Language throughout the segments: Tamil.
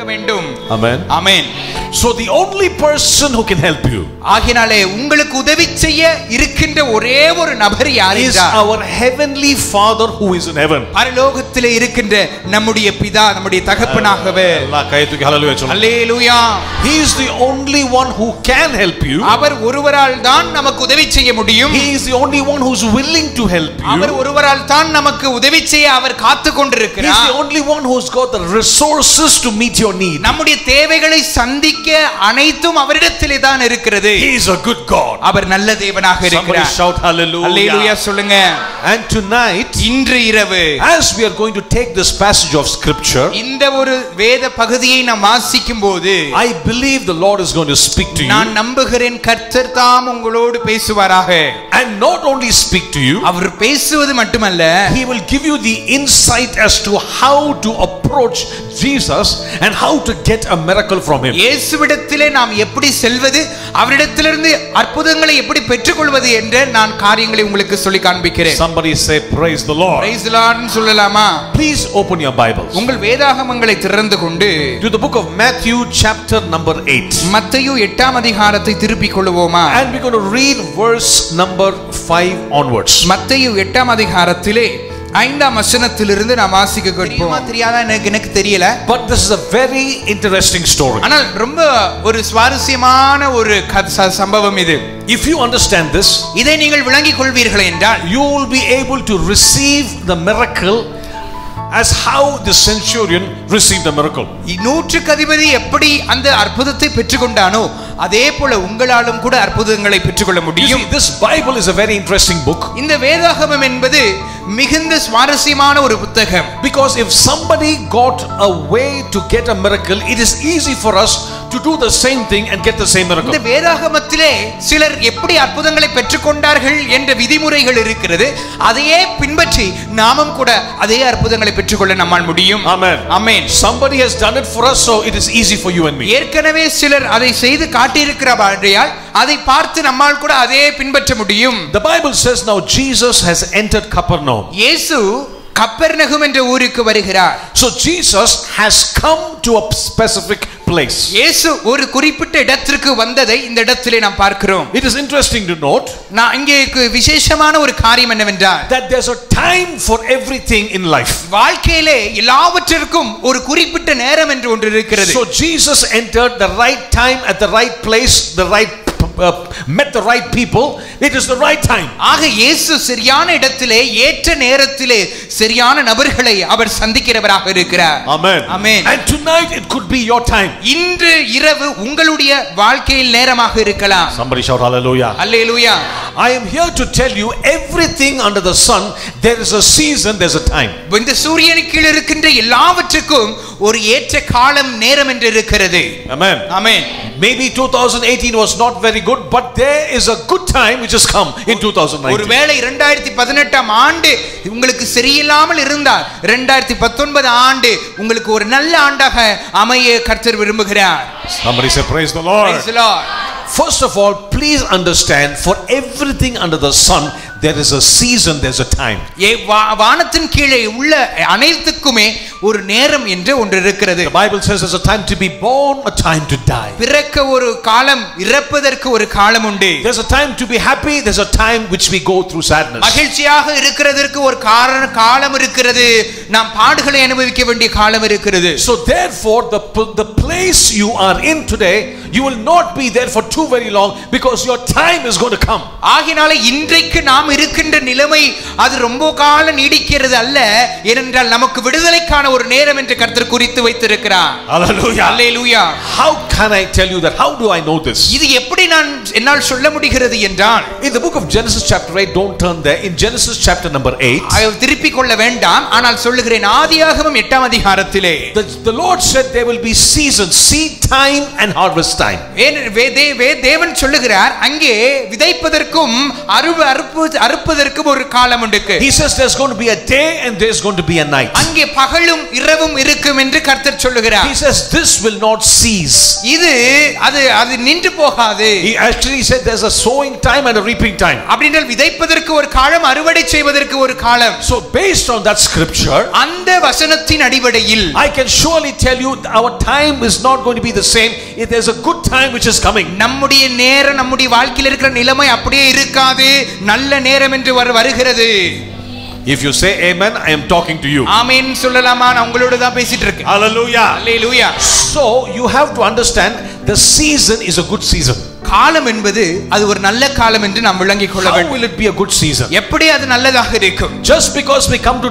இருக்க வேண்டும். Amen. Amen. So the only person who can help you ஆகினாலே உங்களுக்கு உதவி செய்ய இருக்கின்ற ஒரே ஒரு நபர் யார் is என்றால் our heavenly Father who is in heaven. பரலோகத்திலே இருக்கின்ற நம்முடைய பிதா, நம்முடைய தகப்பனாகவே. Allah kay tu hallelujah சொல்லுங்க. அல்லேலூயா. He is the only one who can help you. அவர் ஒருவரால் தான் நமக்கு உதவி செய்ய முடியும். He is the only one who is willing to help you. அவர் ஒருவரால் தான் நமக்கு உதவி செய்ய அவர் காத்துக் கொண்டிருக்கிறார். He is the only one who has got the resources to meet your need. நம்முடைய தேவைகளை சந்திக்க அனைத்தும் அவரிடத்திலே தான் இருக்கிறது. He is a good God. அவர் நல்ல தேவனாக இருக்கிறார். Somebody shout hallelujah. அல்லேலூயா சொல்லுங்க. And tonight, இன்று இரவு, as we are going to take this passage of scripture, இந்த ஒரு வேத பகுதியை நாம் வாசிக்கும்போது I believe the Lord is going to speak to you. நான் நம்புகிறேன் கர்த்தர் தாம் உங்களோடு பேசுவாராக. And not only speak to you, அவர் பேசுவது மட்டுமல்ல, He will give you the insight as to how to approach Jesus and how to get a miracle from Him. இயேசுவிடத்திலே நாம் எப்படி செல்வது, அவரிடத்திலிருந்து அற்புதங்களை எப்படி பெற்றுக்கொள்வது என்ற நான் காரியங்களை உங்களுக்கு சொல்லி காண்பிக்கிறேன். Somebody say praise the Lord. Praise the Lord ன்னு சொல்லலாமா? Please open your Bibles உங்கள் வேதாகமங்களை திறந்து கொண்டு to the book of Matthew chapter number 8. மத்தேயு 8ஆம் அதிகாரத்தை திருப்பிக் கொள்வோமா? And we're going to read verse number 5 onwards. மத்தேயு 8ஆம் அதிகாரத்திலே 5ஆம் வசனத்திலிருந்து நாம் வாசிக்க கேட்போம். தெரியாதா எனக்கு தெரியல. But this is a very interesting story. ஆனால் ரொம்ப ஒரு சுவாரஸ்யமான ஒரு சம்பவம் இது. If you understand this, இதை நீங்கள் விளங்கிக் கொள்வீர்கள் என்றால் you will be able to receive the miracle as how the centurion received the miracle. நூற்றுக்கு அதிபதி எப்படி அந்த அற்புதத்தை பெற்றுக்கொண்டானோ அதே போல உங்களாலும் கூட அற்புதங்களை பெற்றுக்கொள்ள முடியும். This Bible is a very interesting book. இந்த வேதாகமம் என்பது மிகுந்த சுவாரஸ்யமான ஒரு புத்தகம். Because if somebody got a way to get a miracle, it is easy for us to do the same thing and get the same miracle. இந்த வேதாகமத்திலே சிலர் எப்படி அற்புதங்களை பெற்றுக்கொண்டார்கள் என்ற விதிமுறைகள் இருக்கிறது. அதையே பின்பற்றி நாமும் கூட அதே அற்புதங்களை பெற்றுக்கொள்ள நம்மால் முடியும். Amen. Amen. Somebody has done it for us, so it is easy for you and me. ஏற்கனவே சிலர் அதை செய்து காட்டியிருக்கிறார்கள், அதை பார்த்து நம்மால் கூட அதே பின்பற்ற முடியும். The Bible says now Jesus has entered Capernaum. இயேசு கப்பர்நகும் என்ற ஊருக்கு வருகிறார். So Jesus has come to a specific place. இயேசு ஒரு குறிப்பிட்ட இடத்திற்கு வந்ததை இந்த இடத்திலே நாம் பார்க்கிறோம். It is interesting to note நான் இங்கே விசேஷமான ஒரு காரியம் என்னவென்றால் that there's a time for everything in life. வாழ்க்கையிலே எல்லாவற்றிற்கும் ஒரு குறிப்பிட்ட நேரம் என்று ஒன்று இருக்கிறது. So Jesus entered the right time at the right place, the right met the right people. It is the right time. ஆக இயேசு சரியான இடத்திலே ஏற்ற நேரத்திலே சரியான நபர்களை அவர் சந்திக்கிறவராக இருக்கிறார். Amen. Amen. And tonight it could be your time. இன்று இரவு உங்களுடைய வாழ்க்கையில் நேரமாக இருக்கலாம். Somebody shout hallelujah. Hallelujah. I am here to tell you everything under the sun, there is a season, there's a time. இந்த சூரியனுக்கு கீழ் இருக்கின்ற எல்லாவற்றுக்கும் ஒரு ஏற்ற காலம் நேரம் என்று இருக்கிறது. Amen. Amen. Maybe 2018 was not very good, but there is a good time which has come in 2019. ஒருவேளை 2018ஆம் ஆண்டு உங்களுக்கு சரியில்லாமல் இருந்தால் 2019 ஆண்டு உங்களுக்கு ஒரு நல்ல ஆண்டாக அமைய கர்த்தர் விரும்புகிறார். Somebody say praise the Lord. Praise the Lord. First of all, please understand, for everything under the sun there is a season, there's a time. வானத்தின் கீழே உள்ள அனைத்துக்குமே ஒரு நேரம் என்று ஒன்று இருக்கிறது. The Bible says there's a time to be born, a time to die. பிறக்க ஒரு காலம், இறப்பதற்கு ஒரு காலம் உண்டு. There's a time to be happy, there's a time which we go through sadness. மகிழ்ச்சியாக இருக்கிறதற்கு ஒரு காலம் இருக்கிறது, நாம் பாடுகளை அனுபவிக்க வேண்டிய காலம் இருக்கிறது. So therefore the place you are in today, you will not be there for too very long, because your time is going to come. ஆகினால இன்றைக்கு நாம் இருக்கின்ற நிலைமை அது ரொம்ப காலம் நீடிக்கிறது அல்ல, ஏனென்றால் நமக்கு விடுதலைக்கான ஒரு நேரம் என்று கர்த்தர் குறித்து வைத்திருக்கிறார். Hallelujah. Hallelujah. How can I tell you that? How do I know this? இது எப்படி நான் என்னால் சொல்ல முடிகிறது என்றால், in the book of Genesis chapter 8, don't turn there, in Genesis chapter number 8, அதை திருப்பிக் கொள்ள வேண்டாம், ஆனால் சொல்லுகிறேன், ஆதியாகமம் 8ஆம் அதிகாரத்திலே the Lord said there will be seasons, seed time and harvest time. தேவன் சொல்லுகிறார், அங்கே விதைப்பதற்கும் அறுப்பதற்கு ஒரு காலம் உண்டு. He says there's going to be a day and there's going to be a night. அங்கே பகலும் இரவும் இருக்கும் என்று கர்த்தர் சொல்லுகிறார். He says this will not cease. இது அது நின்று போகாது. He actually said there's a sowing time and a reaping time. அப்படினால் விதைப்பதற்கு ஒரு காலம், அறுவடை செய்வதற்கு ஒரு காலம். So based on that scripture, அந்த வசனத்தின் அடிப்படையில் I can surely tell you our time is not going to be the same. If there's a good time which is coming. நம்முடைய நேரம், நம்முடைய வாழ்க்கையில் இருக்கிற நிலைமை அப்படியே இருக்காது. நல்ல நேரம் என்று வருகிறது. If you say amen, I am talking to you. ஆமென் சொல்லலாமா? நான் உங்களோட தான் பேசிட்டு இருக்கேன். Hallelujah. Hallelujah. So you have to understand the season is a good season. காலம் என்பது அது ஒரு நல்ல காலம் என்று நாம் விளங்கிக் கொள்ள வேண்டும். How will it be a good season? எப்படி அது நல்லதாக இருக்கும்? Just because we come to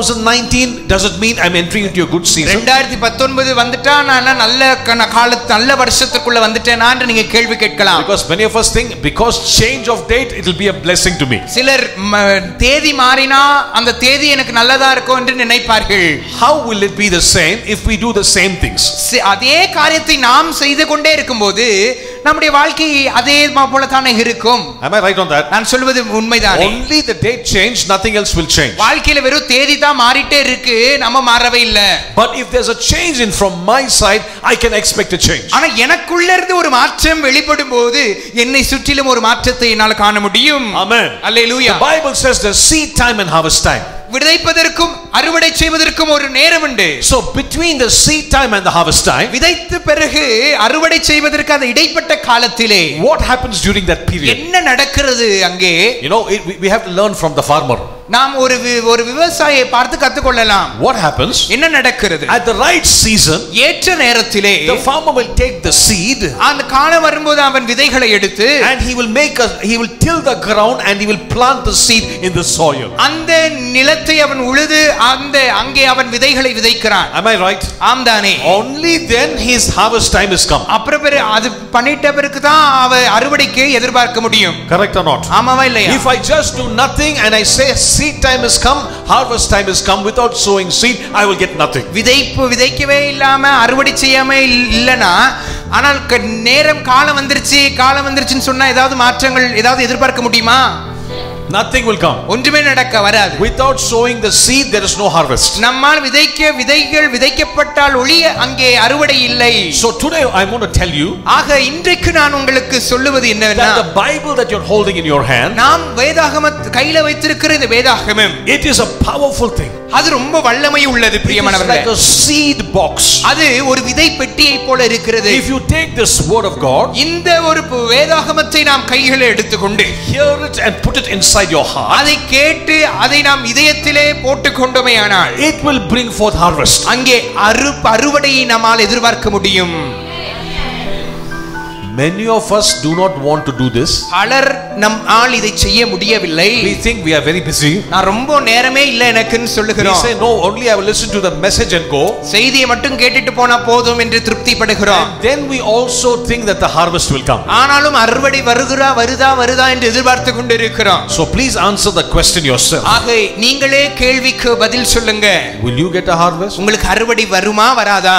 2019 doesn't mean I'm entering into a good season. 2019 வந்துட்டா நான் நல்ல காலத்து நல்ல வருஷத்துக்குள்ள வந்துட்டேனான்னு நீங்க கேள்வி கேட்கலாம். Because many of us think because change of date it will be a blessing to me. சிலர் தேதி மாறினா அந்த தேதி எனக்கு நல்லதா இருக்கும் என்று நினைப்பார்கள். How will it be the same if we do the same things? அதே காரியத்தை நாம் செய்து கொண்டே இருக்கும்போது நம்முடைய வாழ்க்கை அதே போல தானே இருக்கும். Am I right on that? நான் சொல்வது உண்மைதானே? Only the date change, nothing else will change. வாழ்க்கையில வெறும் தேதி தான் மாறிட்டே இருக்கு, நம்ம மாறவே இல்ல. But if there's a change in from my side, I can expect a change. ஆனா எனக்குள்ள இருந்து ஒரு மாற்றம் வெளிப்படும்போது என்னை சுற்றிலும் ஒரு மாற்றத்தை என்னால் காண முடியும். Amen. Hallelujah. The Bible says there's seed time and harvest time. விதைப்பதற்கும் அறுவடை செய்வதற்கும் ஒரு நேரம் உண்டு. So between the seed time and the harvest time, விதைத்த பிறகு அறுவடை செய்வதற்கு அந்த இடைப்பட்ட காலத்திலே what happens during that period? என்ன நடக்கிறது அங்கே? You know, we have to learn from the farmer. நாம் ஒரு விவசாயியை பார்த்து கற்றுக்கொள்ளலாம். What happens? என்ன நடக்கிறது? At the right season, ஏற்ற நேரத்திலே the farmer will take the seed, அந்த காலம் வரும்போது அவன் விதைகளை எடுத்து and he will till the ground and he will plant the seed in the soil. அந்த நிலத்தை அவன் உழுது அங்கே அவன் விதைகளை விதைக்கிறான். Am I right? ஆம்தானே. Only then his harvest time is come. அப்புறம் அது பண்ணிட்ட பிறகு தான் அவன் அறுவடைக்கு எதிர்பார்க்க முடியும். Correct or not? ஆமாவா இல்லையா? If I just do nothing and I say seed time has come, harvest time has come, without sowing seed I will get nothing. விதைக்கவே இல்லாம அறுவடை செய்யாம இல்லனா, ஆனால் நேரம் காலம் வந்துருச்சுன்னு சொன்னா ஏதாவது மாற்றங்கள் ஏதாவது எதிர்பார்க்க முடியுமா? Nothing will come. ஒன்றுமே நடக்க வராது. Without sowing the seed there is no harvest. நம்மால் விதைகள் விதைக்கப்பட்டால் ஒழிய அங்கே அறுவடை இல்லை. So today I want to tell you, ஆக இன்றைக்கு நான் உங்களுக்கு சொல்லுவது என்னவென்னா, that the Bible that you're holding in your hand, நாம் வேதாகமம் கையில வைத்திருக்கிற இந்த வேதாகமம், it is a powerful thing. அது ரொம்ப வல்லமை உள்ளது பிரியமானவர்களே. It is like a seed box. அது ஒரு விதை பெட்டியை போல இருக்கிறது. If you take this word of God, இந்த ஒரு வேதாகமத்தை நாம் கையில எடுத்துக்கொண்டு hear it and put it inside your heart, அதை கேட்டு அதை நாம் இதயத்திலே போட்டுக்கொண்டோமேயானால் it will bring forth harvest. அங்கே அறுவடையை நம்மால் எதிர்பார்க்க முடியும். Many of us do not want to do this. பலர் நம்மால் இதை செய்ய முடியவில்லை. We think we are very busy. நான் ரொம்ப நேரமே இல்ல எனக்குன்னு சொல்லுகிறோம். We say no, only I will listen to the message and go. செய்தியை மட்டும் கேட்டுட்டு போனா போதும் என்று திருப்திப்படுகிறோம். And then we also think that the harvest will come. ஆனாலும் அறுவடை வருதா என்று எதிர்பார்த்து கொண்டிருக்கிறோம். So please answer the question yourself. ஆக நீங்களே கேள்விக்கு பதில் சொல்லுங்க. Will you get a harvest? உங்களுக்கு அறுவடை வருமா வராதா?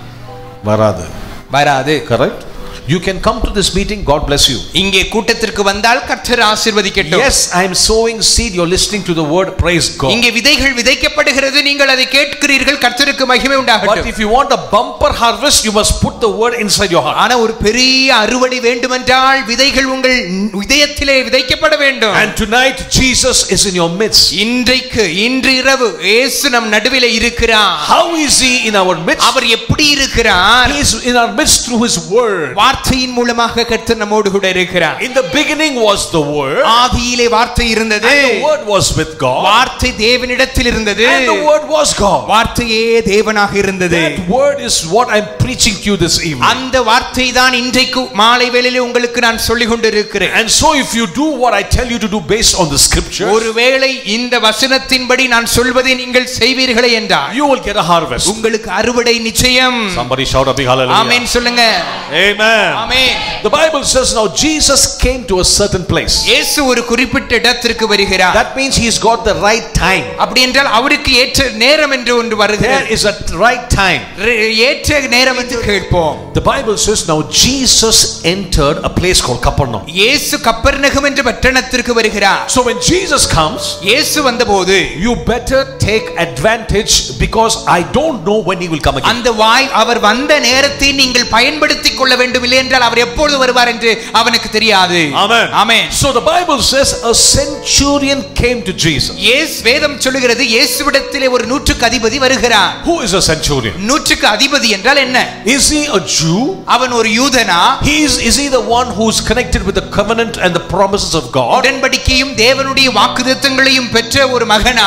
வராது. Correct? You can come to this meeting, God bless you. இங்கே கூட்டத்திற்கு வந்தால் கர்த்தர் ஆசீர்வதிக்கட்டும். Yes, I am sowing seed, you're listening to the word, praise God. இங்கே விதைகள் விதைக்கப்படுகிறது, நீங்கள் அதை கேட்கிறீர்கள், கர்த்தருக்கு மகிமை உண்டாகட்டும். But if you want a bumper harvest, you must put the word inside your heart. ஆனா ஒரு பெரிய அறுவடை வேண்டுமென்றால் விதைகள் உங்கள் இதயத்திலே விதைக்கப்பட வேண்டும். And tonight Jesus is in your midst. இன்று இரவு இயேசு நம் நடுவிலே இருக்கிறார். How is he in our midst? அவர் எப்படி இருக்கிறார்? He is in our midst through his word. வார்த்தையின் மூலமாக கர்த்தர் நம்மோடு கூட இருக்கிறார். In the beginning was the word. ஆதியிலே வார்த்தை இருந்தது. And the word was with God. வார்த்தை தேவனிடத்தில் இருந்தது. And the word was God. வார்த்தையே தேவனாக இருந்தது. That word is what I'm preaching to you this evening. அந்த வார்த்தை தான் இன்றைக்கு மாலை வேளையிலே உங்களுக்கு நான் சொல்லிக் கொண்டிருக்கிறேன். And so if you do what I tell you to do based on the scriptures, ஒருவேளை இந்த வசனத்தின்படி நான் சொல்வதை நீங்கள் செய்வீர்களே என்றால் you will get a harvest. உங்களுக்கு அறுவடை நிச்சயம். Somebody shout a big hallelujah. ஆமென் சொல்லுங்க. Amen. Amen. The Bible says now Jesus came to a certain place. இயேசு ஒரு குறிப்பிட்ட இடத்திற்கு வருகிறார். That means he's got the right time. அப்படி என்றால் அவருக்கு ஏற்ற நேரம் என்று ஒன்று வருகிறது. There is a right time. ஏற்ற நேரம் என்று கேட்போம். வாசிப்போம். The Bible says now Jesus entered a place called Capernaum. இயேசு கப்பர்நகம் என்ற பட்டணத்திற்கு வருகிறார். So when Jesus comes, இயேசு வந்தபோது you better take advantage because I don't know when he will come again. அந்த அவர் வந்த நேரத்தை நீங்கள் பயன்படுத்திக் கொள்ள வேண்டும், இல்லை என்றால் அவர் எப்பொழுது வருவார் என்று அவனுக்கு தெரியாது. Amen. Amen. So the Bible says a centurion came to Jesus. வேதம் சொல்லுகிறது இயேசுவிடத்திலே ஒரு நூற்றுக்கு அதிபதி வருகிறார். Who is a centurion? நூற்றுக்கு அதிபதி என்றால் என்ன? Is he a Jew? அவன் ஒரு யூதனா? Is he the one who is connected with the covenant and the promises of God? உடன்படிக்கையும் தேவனுடைய வாக்குத்தத்தங்களையும் பெற்ற ஒரு மகனா?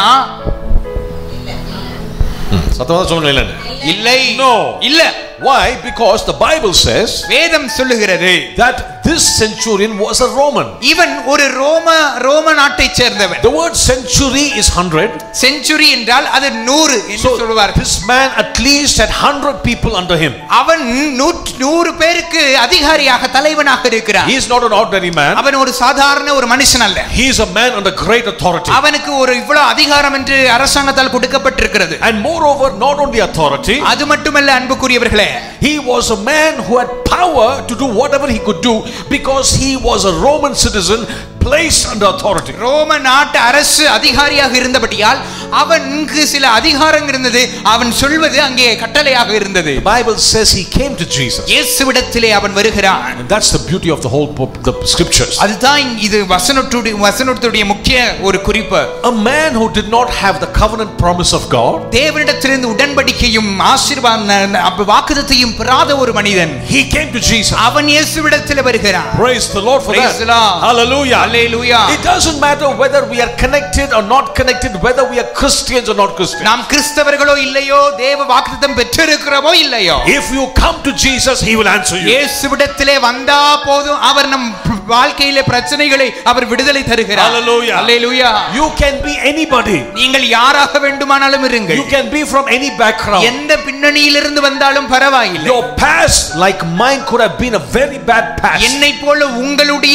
சத்தமா சொல்லுங்க. இல்லை. No. இல்ல. Why? Because the Bible says வேதம் சொல்லுகிறது that this centurion was a Roman. இவன் ஒரு ரோம நாட்டைச் சேர்ந்தவன். The word century is 100. Century என்றால் அது 100 என்று சொல்வார். This man at least had 100 people under him. அவன் 100 பேருக்கு அதிகாரியாக தலைவனாக இருக்கிறான். He is not an ordinary man. அவன் ஒரு சாதாரண ஒரு மனுஷன் அல்ல. He is a man under great authority. அவனுக்கு ஒரு இவ்வளவு அதிகாரம் என்று அரசாங்கத்தால் கொடுக்கப்பட்டிருக்கிறது. And moreover, not only authority, அது மட்டுமல்ல அன்புக்குரியவர்களே, he was a man who had power to do whatever he could do because he was a Roman citizen placed under authority. ரோம நாட்டு அரசு அதிகாரியாக இருந்தபடியால் அவனுக்கு சில அதிகாரம் இருந்தது. அவன் சொல்வது அங்கே கட்டளையாக இருந்தது. The Bible says he came to Jesus. இயேசுவிடத்திலே அவன் வருகிறான். And that's the beauty of the whole book, the scriptures. அதுதான் இது வசனத்துடைய முக்கிய ஒரு குறிப்பு. A man who did not have the covenant promise of God, தேவனிடத்திலிருந்து உடன்படிக்கையும் வாக்குத்தத்தத்தையும் பெறாத ஒரு மனிதன், he came to Jesus. அவன் இயேசுவிடத்திலே வருகிறான். Praise the Lord for that. Hallelujah. Hallelujah. It doesn't matter whether we are connected or not connected, whether we are Christians or not Christians. நாம் கிறிஸ்தவர்களோ இல்லையோ, தேவ வாக்குத்தத்தம் பெற்றிருக்கிறோமோ இல்லையோ, if you come to Jesus, he will answer you. இயேசுவிடத்திலே வந்தா போதும் அவர் நம் வாழ்க்கையிலே பிரச்சனைகளை அவர் விடுதலை தருகிறார். Hallelujah. Hallelujah. You can be anybody. நீங்கள் யாராக வேண்டுமானாலும் இருங்கள். You can be from any background. எந்த பின்னணியிலிருந்து வந்தாலும் பரவாயில்லை. Your past like mine could have been a very bad past. என்னை போல உங்களுடைய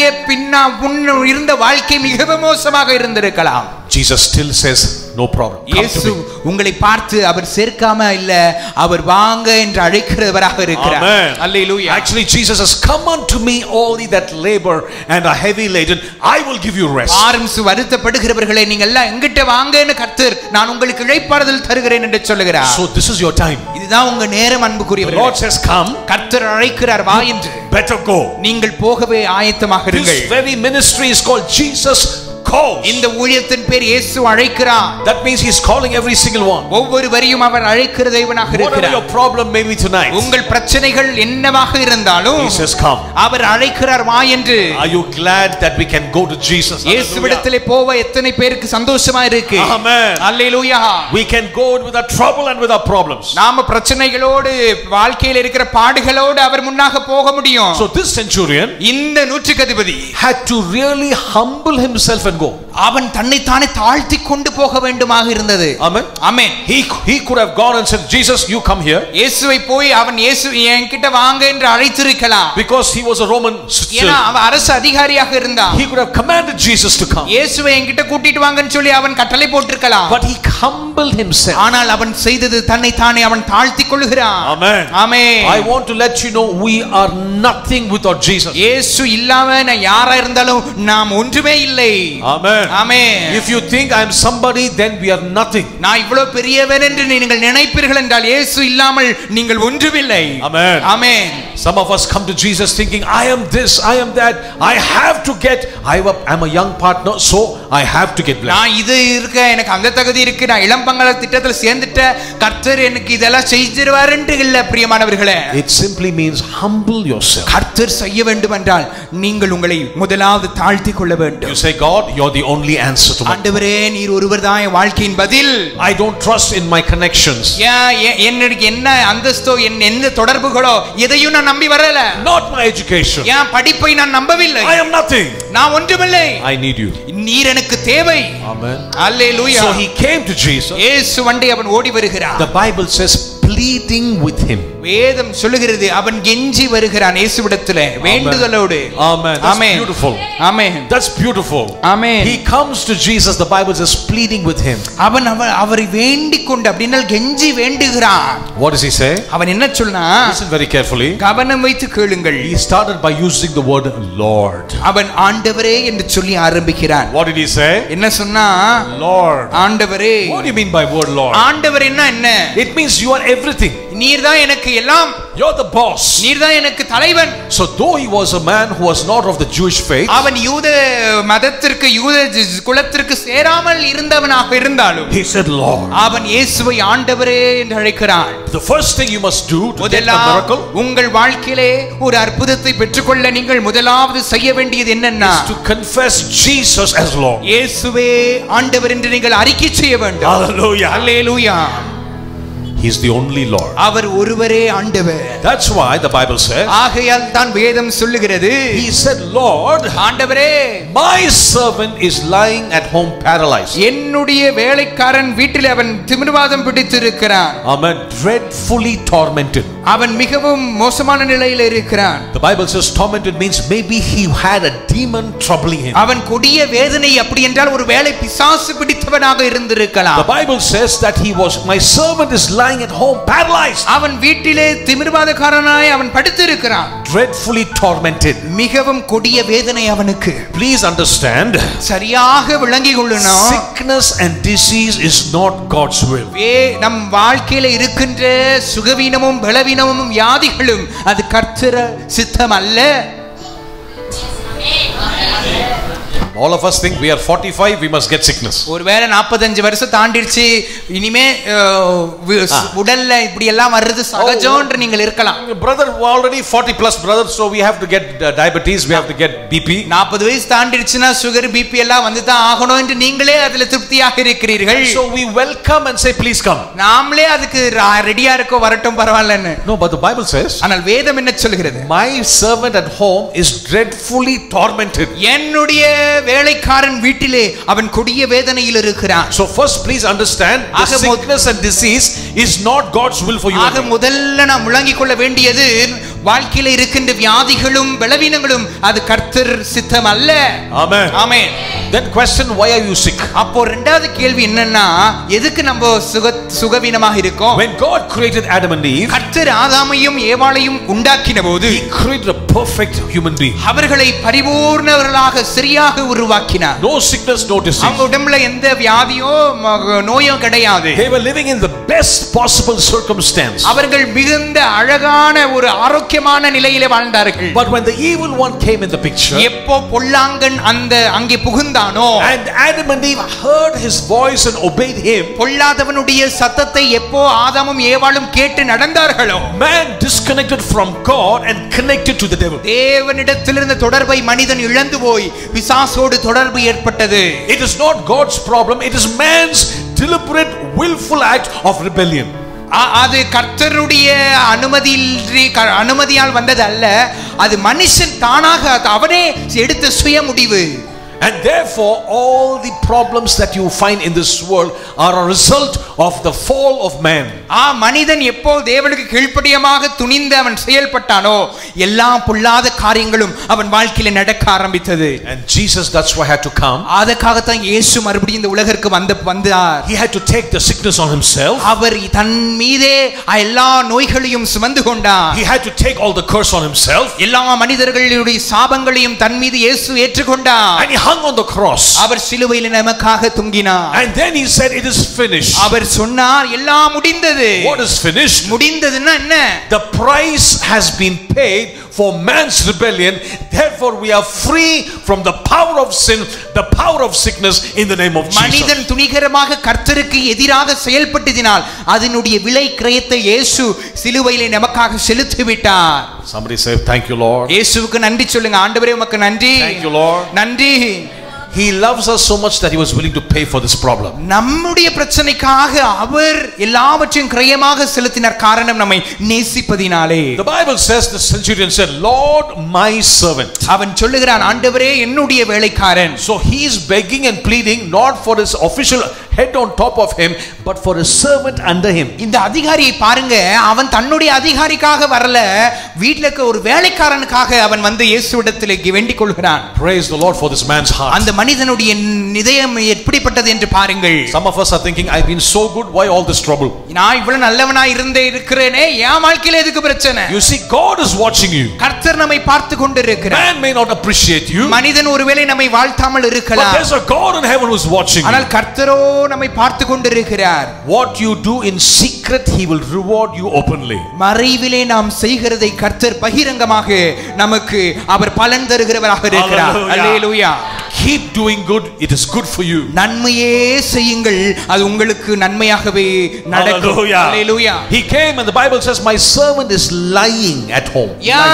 இருந்த வாழ்க்கை மிகவும் மோசமாக இருந்திருக்கலாம். Jesus still says no problem. இயேசு உங்களை பார்த்து அவர் சேர்க்காம இல்ல, அவர் வாங்க என்று அழைக்கிறவராக இருக்கிறார். Hallelujah. Actually Jesus says, come unto me all ye that labor and are heavy laden, I will give you rest. வருத்தப்படுகிறவர்களே நீங்கள் எல்லாம் எங்கிட்ட வாங்கன்னு கர்த்தர் நான் உங்களுக்கு இளைப்பாறுதல் தருகிறேன் என்று சொல்லுகிறார். So this is your time. இதுதான் உங்க நேரம் அன்புக்குரியவர்களே. The Lord says come. கர்த்தர் அழைக்கிறார் வா என்று. Better go. நீங்கள் போகவே ஆயத்தமாக இருங்கள். This very ministry is called Jesus calls. இந்த ஊழியத்தின் பேர் இயேசு அழைக்கிறார். That means he is calling every single one. ஒவ்வொருவரையும் அவர் அழைக்கிற தேவனாக இருக்கிறார். Whatever your problem may be tonight, உங்கள் பிரச்சனைகள் என்னவாக இருந்தாலும் he says come. அவர் அழைக்கிறார் வா என்று. Are you glad that we can go to Jesus? இயேசுவிடத்திலே போக எத்தனை பேருக்கு சந்தோஷமா இருக்கு? Amen. Hallelujah. We can go with our trouble and with our problems. நாம பிரச்சனைகளோடு வாழ்க்கையில் இருக்கிற பாடுகளோடு அவர் முன்னாக போக முடியும். So this centurion, இந்த நூற்றுக்கு அதிபதி, had to really humble himself and go. அவன் தன்னை தானே தாழ்த்தி கொண்டு போக வேண்டுமாக இருந்தது. Amen. Amen. He could have gone and said, Jesus, you come here. இயேசுவை போய் அவன் இயேசு என்கிட்ட வாங்க என்று அழைத்திருக்கலாம். Because he was a Roman citizen. ஏனா அவன் அரசு அதிகாரியாக இருந்தான். He could have commanded Jesus to come. இயேசுவை என்கிட்ட கூட்டிட்டு வாங்கன்னு சொல்லி அவன் கட்டளை போட்டிருக்கலாம். But he humbled himself. ஆனால் அவன் செய்தது தன்னை தானே அவன் தாழ்த்தி கொள்கிறான். Amen. Amen. I want to let you know we are nothing without Jesus. இயேசு இல்லாம நான் யாரா இருந்தாலும் நாம் ஒன்றுமே இல்லை. Amen. Amen. If you think I am somebody, then we are nothing. நான் இவ்வளவு பெரியவன் என்று நீங்கள் நினைப்பீர்கள் என்றால் இயேசு இல்லாமல் நீங்கள் ஒன்றுமில்லை. Amen. Amen. Some of us come to Jesus thinking, I am this, I am that, I have to get, I'm a young partner, so I have to get blessed. நான் இது இருக்க, எனக்கு அந்த தகுதி இருக்கு, நான் இளம்பங்கள திட்டத்தில் சேர்ந்துட்ட, கர்த்தர் எனக்கு இதெல்லாம் செய்திருவார் என்று இல்ல பிரியமானவர்களே. It simply means humble yourself. கர்த்தர் செய்ய வேண்டும் என்றால் நீங்கள் உங்களை முதலாவது தாழ்த்திக் கொள்ள வேண்டும். You say, God, you're the only answer to my ஆண்டவரே நீர் ஒருவர்தான் என் வாழ்க்கையின் பதில். I don't trust in my connections. எனக்கு என்ன அந்தஸ்தோ என்ன தொடர்புகளோ எதையும் நான் நம்பி வரல. Not my education. என் படிப்பை நான் நம்பவில்லை. I am nothing. நான் ஒன்றுமில்லை. I need you. நீர் எனக்கு தேவை. Amen. Hallelujah. So he came to Jesus. இயேசு வண்டை அவன் ஓடி வருகிறான். The Bible says pleading with him. வேதம் சொல்லுகிறது அவன் கெஞ்சி வருகிறான் இயேசுவிடத்திலே வேண்டுதலோடு. Amen. That's beautiful. Amen. That's beautiful. Amen. He comes to Jesus, the Bible says, pleading with him. அவன் அவரை வேண்டிக் கொண்டு அப்படினால் கெஞ்சி வேண்டுகிறான். What does he say? அவன் என்ன சொல்றான்? Listen very carefully. கவனம் வைத்து கேளுங்கள். He started by using the word Lord. அவன் ஆண்டவரே என்று சொல்லி ஆரம்பிக்கிறான். What did he say? என்ன சொன்னா? Lord. ஆண்டவரே. What do you mean by word Lord? ஆண்டவர் என்ன? It means you are everything. நீர்தான் எனக்கு எல்லாம். You're the boss. நீர்தான் எனக்கு தலைவன். So though he was a man who was not of the Jewish faith, அவன் யூத மதத்திற்கு யூத குலத்திற்கு சேராமல் இருந்தவனாக இருந்தாலும், he said Lord. அவன் இயேசுவை ஆண்டவரே என்று அழைக்கிறான். The first thing you must do to get a miracle, உங்கள் வாழ்க்கையிலே ஒரு அற்புதத்தை பெற்றுக்கொள்ள நீங்கள் முதலாவது செய்ய வேண்டியது என்னன்னா, is to confess Jesus as Lord. இயேசுவே ஆண்டவர் என்று நீங்கள் அறிக்கை செய்ய வேண்டும். Hallelujah. Hallelujah. He is the only Lord. அவர் ஒருவரே ஆண்டவர். That's why the Bible says, ஆகையால் தான் வேதம் சொல்லுகிறது, he said Lord, ஆண்டவரே, my servant is lying at home paralyzed. என்னுடைய வேலைக்காரன் வீட்டில் அவன் திமிர்வாதம் பிடித்திருக்கிறான். Amen. Dreadfully tormented. அவன் மிகவும் மோசமான நிலையில் இருக்கிறான். The Bible says tormented means maybe he had a demon troubling him. அவன் கொடிய வேதனை அப்படி என்றால் ஒரு வேளை பிசாசு பிடித்தவனாக இருந்திருக்கலாம். The Bible says that my servant is lying at home paralyzed. அவன் வீட்டிலே திமிர்வாதக்காரனாய் அவன் படுத்திருக்கிறான். Dreadfully tormented. மிகவும் கொடிய வேதனை அவனுக்கு. Please understand. சரியாக விளங்கிக் கொள்ளணும். Sickness and disease is not God's will. நம் வாழ்க்கையில இருக்கின்ற சுகவீனமும் பலவீனமும் வியாதிகளும் அது கர்த்தர் சித்தம் அல்ல. All of us think we are 45, we must get sickness. ஒருவேளை 45 வருஷம் தாண்டிடுச்சு, இனிமே உடல்ல இப்படி எல்லாம் வர்றது சகஜம்ன்ற நீங்கள் இருக்கலாம். Brother already 40 plus brother, so we have to get diabetes, we have to get BP. 40 வயசு தாண்டிடுச்சுனா சுகர் பிபி எல்லாம் வந்து தான் ஆகணும் என்று நீங்களே அதில திருப்தியாக இருக்கிறீர்கள். So we welcome and say please come. நாமளே அதுக்கு ரெடியா இருக்கோ, வரட்டும் பரவாயில்லைன்னு. No, but the Bible says, ஆனால் வேதம் என்ன சொல்கிறது? my servant at home is dreadfully tormented. என்னுடைய வேலைக்காரன் வீட்டிலே அவன் கொடிய வேதனையில் இருக்கிறான். So first please understand, the sickness and disease is not God's will for you. ஆக முதல்ல நாம் விளங்கிக் கொள்ள வேண்டியது, வாழ்க்கையில இருக்கின்ற வியாதிகளும் பலவீனங்களும் அது கர்த்தர் சித்தம் அல்ல. Amen. Amen. Then question, why are you sick? அப்போ இரண்டாவது கேள்வி என்னன்னா, எதுக்கு நம்ம சுகவீனமாக இருக்கோம்? When God created Adam and Eve, கர்த்தர் ஆதாமையும் ஏவாளையும் உண்டாக்கினபோது he created a perfect human being. அவர்களை பரிபூர்ணவர்களாக சரியாக உருவாக்கினார். No sickness, no disease. அவங்க உடம்புல எந்த வியாதியோ நோயோ கிடையாது. They were living in the best possible circumstance. அவர்கள் மிகுந்த அழகான ஒரு ஆரோக்கியமான நிலையிலே வாழ்ந்தார்கள். But when the evil one came in the picture, எப்போ பொல்லாங்கன் அங்கே புகுந்தானோ, and Adam and Eve heard his voice and obeyed him, பொல்லாதவனுடைய சத்தத்தை எப்போ ஆதாமும் ஏவாளும் கேட்டு நடந்தார்களோ, man disconnected from God and connected to the devil. தேவனிடத்திலிருந்து தொடர்பை மனிதன் இழந்து போய் பிசாசோடு தொடர்பு ஏற்பட்டது. It is not God's problem, it is man's deliberate willful act of rebellion. அது கர்த்தருடைய அனுமதியால் வந்தது அல்ல, அது மனுஷன் தானாக அவனே எடுத்த சுய முடிவு. And therefore all the problems that you find in this world are a result of the fall of man. மனிதன் எப்போ தேவனுக்கு கீழ்ப்படியமாக துணிந்து அவன் செயல்பட்டானோ, எல்லா பொல்லாத காரியங்களும் அவன் வாழ்க்கையில நடக்க ஆரம்பித்தது. And Jesus, that's why had to come. அதற்காக தான் இயேசு மறுபடியும் இந்த உலகிற்கு வந்தார். He had to take the sickness on himself. அவர் தன் மீதே எல்லா நோய்களையும் சுமந்து கொண்டார். He had to take all the curse on himself. எல்லா மனிதர்களுடைய சாபங்களையும் தன் மீது இயேசு ஏற்றுக்கொண்டார். And he hung on the cross. அவர் சிலுவையில் நமக்காக தொங்கினார். And then he said, it is finished. அவர் சொன்னார், எல்லாம் முடிந்தது. What is finished? முடிந்ததுன்னா என்ன? The price has been paid for man's rebellion. Therefore we are free from the power of sin, the power of sickness, in the name of Jesus. மனிதன் துணிகரமாக கர்த்தருக்கு எதிராக செயல்பட்டதினால் அதனுடைய விலை கிரயத்தை இயேசு சிலுவையிலே நமக்காக செலுத்தி விட்டார். Somebody say thank you Lord. இயேசுவுக்கு நன்றி சொல்லுங்க. ஆண்டவரே உமக்கு நன்றி. Thank you Lord. நன்றி. He loves us so much that he was willing to pay for this problem. நம்முடைய பிரச்சனைக்காக அவர் எல்லாவற்றையும் கிரயமாக செலுத்தினார். காரணம் நம்மை நேசிப்பதினாலே. The Bible says, the centurion said, Lord, my servant. அவன் சொல்லுகிறான், ஆண்டவரே என்னுடைய வேலைக்காரன். So he is begging and pleading not for his official head on top of him, but for a servant under him. இந்த அதிகாரியை பாருங்க, அவன் தன்னுடைய அதிகாரிக்காக வரல, வீட்ல இருக்க ஒரு வேலைக்காரனுக்காக அவன் வந்து இயேசுவிடத்திலே வேண்டிக் கொள்கிறான். Praise the Lord for this man's heart. அந்த மனிதனுடைய இதயம் எப்படிப்பட்டது என்று பாருங்கள். Some of us are thinking, I've been so good, why all this trouble? நான் இவ்வளவு நல்லவனா இருக்கிறேனே, என் வாழ்க்கையில எதுக்கு பிரச்சனை? You see, God is watching you. கர்த்தர் நம்மை பார்த்து கொண்டிருக்கிறார். Man may not appreciate you, மனிதன் ஒருவேளை நம்மை வாழ்த்தாமல் இருக்கலாம், but there's a God in heaven who is watching you. ஆனால் கர்த்தரோ நம்மை பார்த்து கொண்டிருக்கிறார். What you do in secret, he will reward you openly. மறைவிலே நாம் செய்கிறதை கர்த்தர் பகிரங்கமாக நமக்கு அவர் பலன் தருகிறவராக இருக்கிறார். அல்லேலூயா. Keep doing good, it is good for you. நன்மையே செய்யுங்கள், அது உங்களுக்கு நன்மையாகவே நடக்கும். அல்லேலூயா. He came and the Bible says, my servant is lying at home.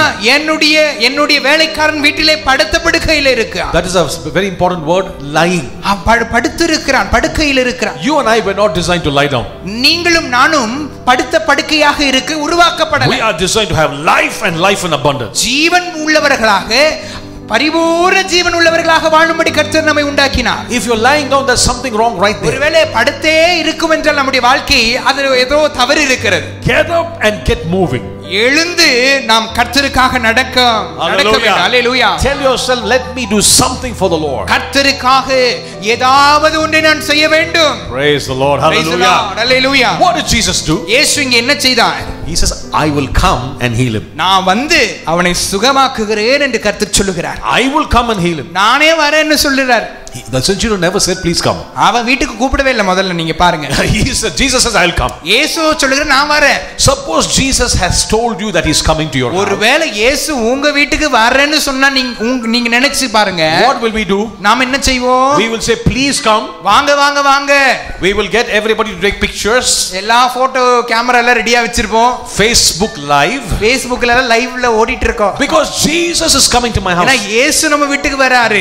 என்னுடைய வேலைக்காரன் வீட்டிலே படுத்த படுக்கையில இருக்கான். That is a very important word, lying. படுத்து இருக்கிறான், படுக்கையில் இருக்கிறான். You and I were not designed to lie down. நீங்களும் நானும் படுத்த படுக்கையாக இருக்க உருவாக்கப்படவில்லை. We are designed to have life and life in abundance. ஜீவன் உள்ளவர்களாக, பரிபூர்ண ஜீவன் உள்ளவர்களாக வாழும்படி கர்த்தர் நம்மை உண்டாக்கினார். If you're lying down, there's something wrong right there. ஒருவேளை படுத்தே இருக்கும் என்றால் நம்முடைய வாழ்க்கை அதில் ஏதோ தவறு இருக்கிறது. Get up and get moving. எழுந்து நாம் கர்த்தருக்காக நடக்க வேண்டும். அல்லேலூயா. Tell yourself, let me do something for the Lord. கர்த்தருக்காக ஏதாவது ஒன்றை நான் செய்ய வேண்டும். Praise the Lord. Hallelujah. Hallelujah. What did Jesus do? இயேசு இங்க என்ன செய்தார்? He says, I will come and heal him. நான் வந்து அவனை சுகமாக்குகிறேன் என்று கர்த்தர் சொல்லுகிறார். I will come and heal him. நானே வரேன்னு சொல்றார். The centurion never said, please come. அவன் வீட்டுக்கு கூப்பிடவே இல்லை. முதல்ல நீங்க பாருங்க. Jesus says, I'll come. இயேசு சொல்லுகிறார், நான் வரேன். Suppose Jesus has told you that he's coming to your house. ஒருவேளை இயேசு உங்க வீட்டுக்கு வரேன்னு சொன்னா நீங்க நினைச்சு பாருங்க. What will we do? நாம் என்ன செய்வோம்? We will say, please come. வாங்க வாங்க வாங்க. We will get everybody to take pictures. எல்லா போட்டோ கேமரா எல்லாம் ரெடியா வச்சிருப்போம். Facebook live. Facebookல எல்லாம் லைவ்ல ஓடிட்டு இருக்கோம். Because Jesus is coming to my house. ஏன்னா இயேசு நம்ம வீட்டுக்கு வராரு.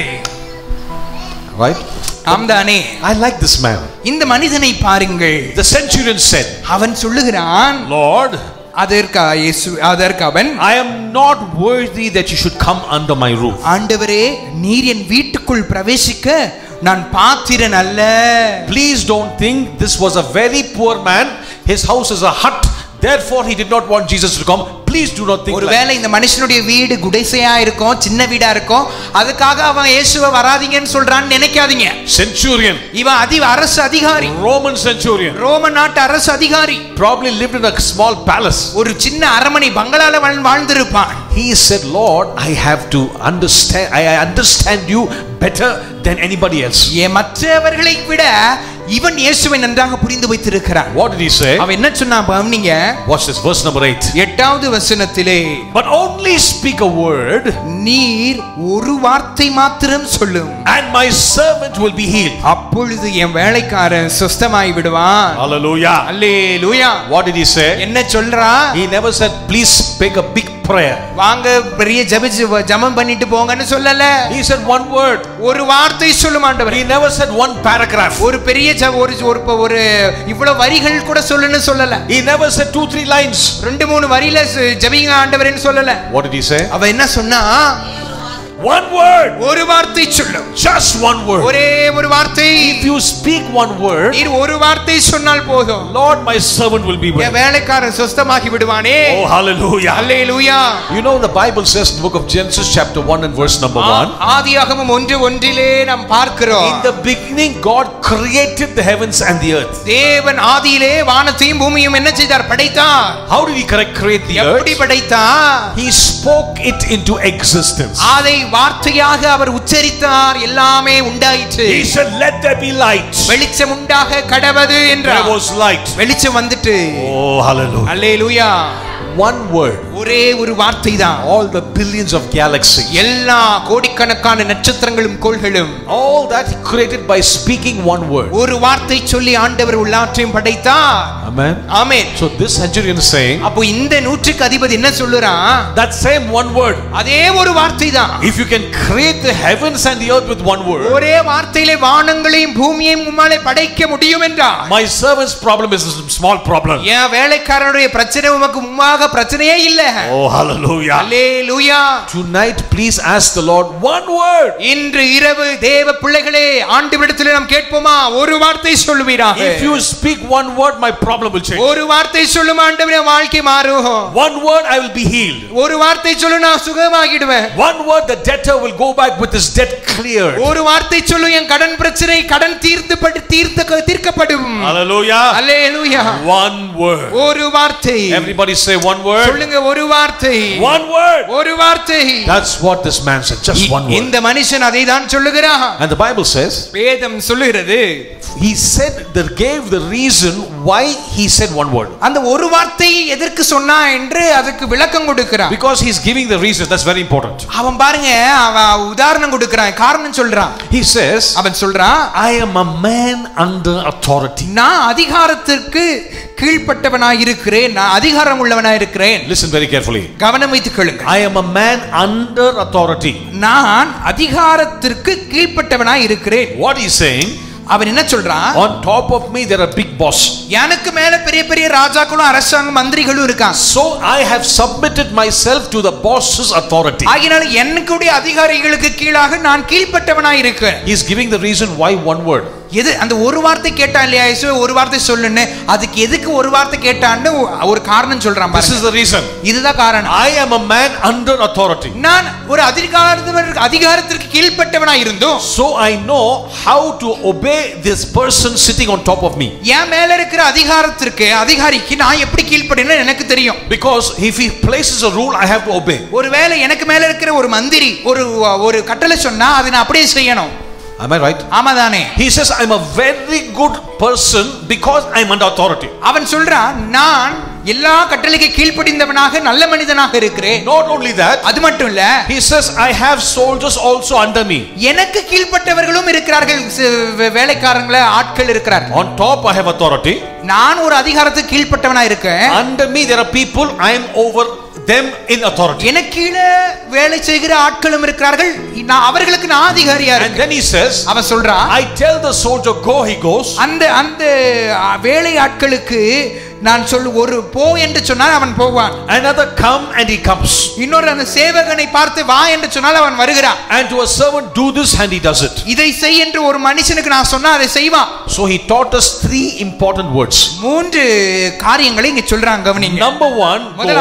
Right? ஆம்தானே. I like this man. இந்த மனிதனை பாருங்கள். The centurion said, அவன் சொல்லுகிறான், Lord, அதற்கு அவன், I am not worthy that you should come under my roof. ஆண்டவரே, நீர் என் வீட்டுக்குள் பிரவேசிக்க நான் பாத்திரன் அல்ல. Please don't think this was a very poor man. His house is a hut. Therefore he did not want Jesus to come. Please do not think like. ஒருவேளை இந்த மனுஷனுடைய வீடு குடிசையா இருக்கும், சின்ன வீடா இருக்கும், அதுக்காக அவன் இயேசுவை வராதீங்கன்னு சொல்றான்னு நினைக்காதீங்க. Centurion, இவன் அரசு அதிகாரி, Roman centurion, ரோமன் நாட்டு அரசு அதிகாரி, probably lived in a small palace. ஒரு சின்ன அரண்மனை பங்களால வாழ்ந்திருப்பான். He said, Lord, I have to understand, I understand you better than anybody else. மற்றவர்களை விட இவன் இயேசுவை நன்றாக புரிந்து வைத்திருக்கிறான். What did he say? அவன் என்ன சொன்னான் பாருங்க. Watch this, verse number 8. 8வது வசனத்திலே, but only speak a word, நீர் ஒரு வார்த்தை மாத்திரம் சொல்லும், and my servant will be healed. அப்பொழுது என் வேலைக்காரன் சுத்தமாய் விடுவான். Hallelujah. Hallelujah. What did he say? என்ன சொல்றான்? He never said, please make a big prayer. வாங்க பெரிய ஜெபம் பண்ணிட்டு போங்கன்னு சொல்லல. He said one word. ஒரு வார்த்தை சொல்லும் ஆண்டவரே. He never said one paragraph. ஒரு பெரிய ஒரு இவ்வளவு வரிகள் கூட சொல்லுன்னு சொல்லல. He never said 2-3 lines. 2-3 வரியில ஜெபிங்க ஆண்டவரேன்னு சொல்லல. What did he say? அவ என்ன சொன்னா? One word. ஒரு வார்த்தை சொல்லும். Just one word. ஒரே ஒரு வார்த்தை. If you speak one word, நீர் ஒரு வார்த்தை சொன்னால் போதும். Lord, my servant will be well. என் வேலைக்காரன் சுத்தமாகி விடுவானே. Oh, hallelujah. Hallelujah. You know the Bible says in the book of Genesis chapter 1 and verse number 1. ஆதியாகமம் 1:1 நாம் பார்க்கிறோம். In the beginning God created the heavens and the earth. தேவன் ஆதியிலே வானத்தையும் பூமியையும் என்ன செய்தார்? படைத்தார். How did he create the earth? எப்படி படைத்தார்? He spoke it into existence. அதை வார்த்தையாக அவர் உச்சரித்தார், எல்லாமே உண்டாயிற்று. He said, let there be light. வெளிச்சம் உண்டாக கடவது என்றார். There was light. வெளிச்சம் வந்துட்டு. Oh, hallelujah. Hallelujah. One word. ஒரே ஒரு வார்த்தை தான். All the billions of galaxies. எல்லா கோடிக்கணக்கான நட்சத்திரங்களும் கோள்களும். All that he created by speaking one word. ஒரு வார்த்தை சொல்லி ஆண்டவர் எல்லாவற்றையும் படைத்தார். Amen. Amen. So this centurion is saying, அப்போ இந்த நூற்றுக்கு அதிபதி என்ன சொல்றான்? that same one word. அதே ஒரு வார்த்தை தான். If you can create the heavens and the earth with one word. ஒரே வார்த்தையிலே வானங்களையும் பூமியையும் உம்மாலே படைக்க முடியும் என்றார். My servant's problem is a small problem. என் வேலைக்காரனுடைய பிரச்சனை உமக்கு முன்பாக பிரச்சனையே இல்ல. Oh, hallelujah. Hallelujah. Tonight, please ask the Lord one word. இன்று இரவு தேவ பிள்ளைகளே, ஆண்டவரிடத்தில் நாம் கேட்போமா, ஒரு வார்த்தை சொல்லுவீராக. If you speak one word, my problem will change. ஒரு வார்த்தை சொல்லும் ஆண்டவரே, வாழ்க்கை மாறும். One word, I will be healed. ஒரு வார்த்தை சொல்லு, நான் சுகமாகிடுவேன். One word, the debtor will go back with his debt cleared. ஒரு வார்த்தை சொல்லு, என் கடன் பிரச்சனை கடன் தீர்க்கப்படும். Hallelujah. Hallelujah. One word. ஒரு வார்த்தை. Everybody say one word. சொல்லுங்க, ஒரு வார்த்தை. One word. ஒரு வார்த்தை. That's what this man said. Just one word. இந்த மனுஷன் அதை தான் சொல்லுகிறான். And the Bible says, வேதம் சொல்லுகிறது, he said that gave the reason why he said one word. அந்த ஒரு வார்த்தை எதற்கு சொன்னா என்று அதுக்கு விளக்கம் கொடுக்கிறான். Because he's giving the reason. That's very important. அவன் பாருங்க, அவன் உதாரணம் கொடுக்கிறான், காரணம் சொல்றான். He says, அவன் சொல்றான், I am a man under authority. நான் அதிகாரத்திற்கு கீழ்ப்பட்டவனாய் இருக்கிறேன், நான் அதிகாரம் உள்ளவனாய் இருக்கிறேன். Listen very carefully. கவனம் வைத்துக் கொள்ளுங்க. I am a man under authority. நான் அதிகாரத்திற்கு கீழ்ப்பட்டவனாய் இருக்கிறேன். What he's saying, அவன் என்ன சொல்றான், on top of me there are big boss. எனக்கு மேல பெரிய பெரிய ராஜாக்களும் அரசாங்க மந்திரிகளும் இருக்காங்க. So I have submitted myself to the boss's authority. ஆகையால என்னுடைய அதிகாரிகளுக்கு கீழாக நான் கீழ்ப்பட்டவனாய் இருக்கிறேன். He is giving the reason why one word. எது அந்த ஒரு வார்த்தை கேட்டான் இல்லையா, இயேசு ஒரு வார்த்தை சொல்லுன்னு, அதுக்கு எதுக்கு ஒரு வார்த்தை கேட்டான்னு ஒரு காரணம் சொல்றான் பாருங்க. This is the reason. இதுதான் காரணம். I am a man under authority. நான் ஒரு அதிகாரத்திற்கு கீழ்ப்பட்டவனாய் இருந்தோம். So I know how to obey this person sitting on top of me. என் மேல இருக்கிற அதிகாரிக்கு நான் எப்படி கீழ்ப்படினேன்னு எனக்கு தெரியும். Because if he places a rule, I have to obey. ஒருவேளை எனக்கு மேல இருக்கிற ஒரு மந்திரி ஒரு கட்டளை சொன்னா அதை நான் அப்படியே செய்யணும். Am I right? ஆமாதானே? He says I'm a very good person because I'm under authority. அவன் சொல்றான், நான் எல்லா கட்டளைக்கு கீழ்ப்படிந்தவனாக நல்ல மனிதனாக இருக்கிறேன். Not only that, அது மட்டும் இல்ல, he says I have soldiers also under me. எனக்கு கீழ்ப்பட்டவர்களும் இருக்கிறார்கள், வேலைக்காரங்கள ஆட்கள் இருக்கிறார்கள். On top I have authority. நான் ஒரு அதிகாரத்துக்கு கீழ்ப்பட்டவனா இருக்கேன். Under me there are people, I am over them in authority. எனக்கு கீழே வேலை செய்கிற ஆட்களும் இருக்கிறார்கள், நான் அவர்களுக்கு நான் அதிகாரியா இருக்கேன். And then he says, அவன் சொல்றான், I tell the soldier go, he goes. அந்த வேலை ஆட்களுக்கு நான் ஒரு போ என்று சொன்னால் அவன் போவான். Another come and he comes. இன்னொரு அந்த சேவகனை பார்த்து வா என்று சொன்னால் அவன் வருகிறான். And to a servant do this and he does it. இதை செய் என்று ஒரு மனுஷனுக்கு நான் சொன்னா அதை செய்வான். So he taught us three important words. மூன்று காரியங்களை இங்க சொல்றாங்க, கவனிங்க. Number one,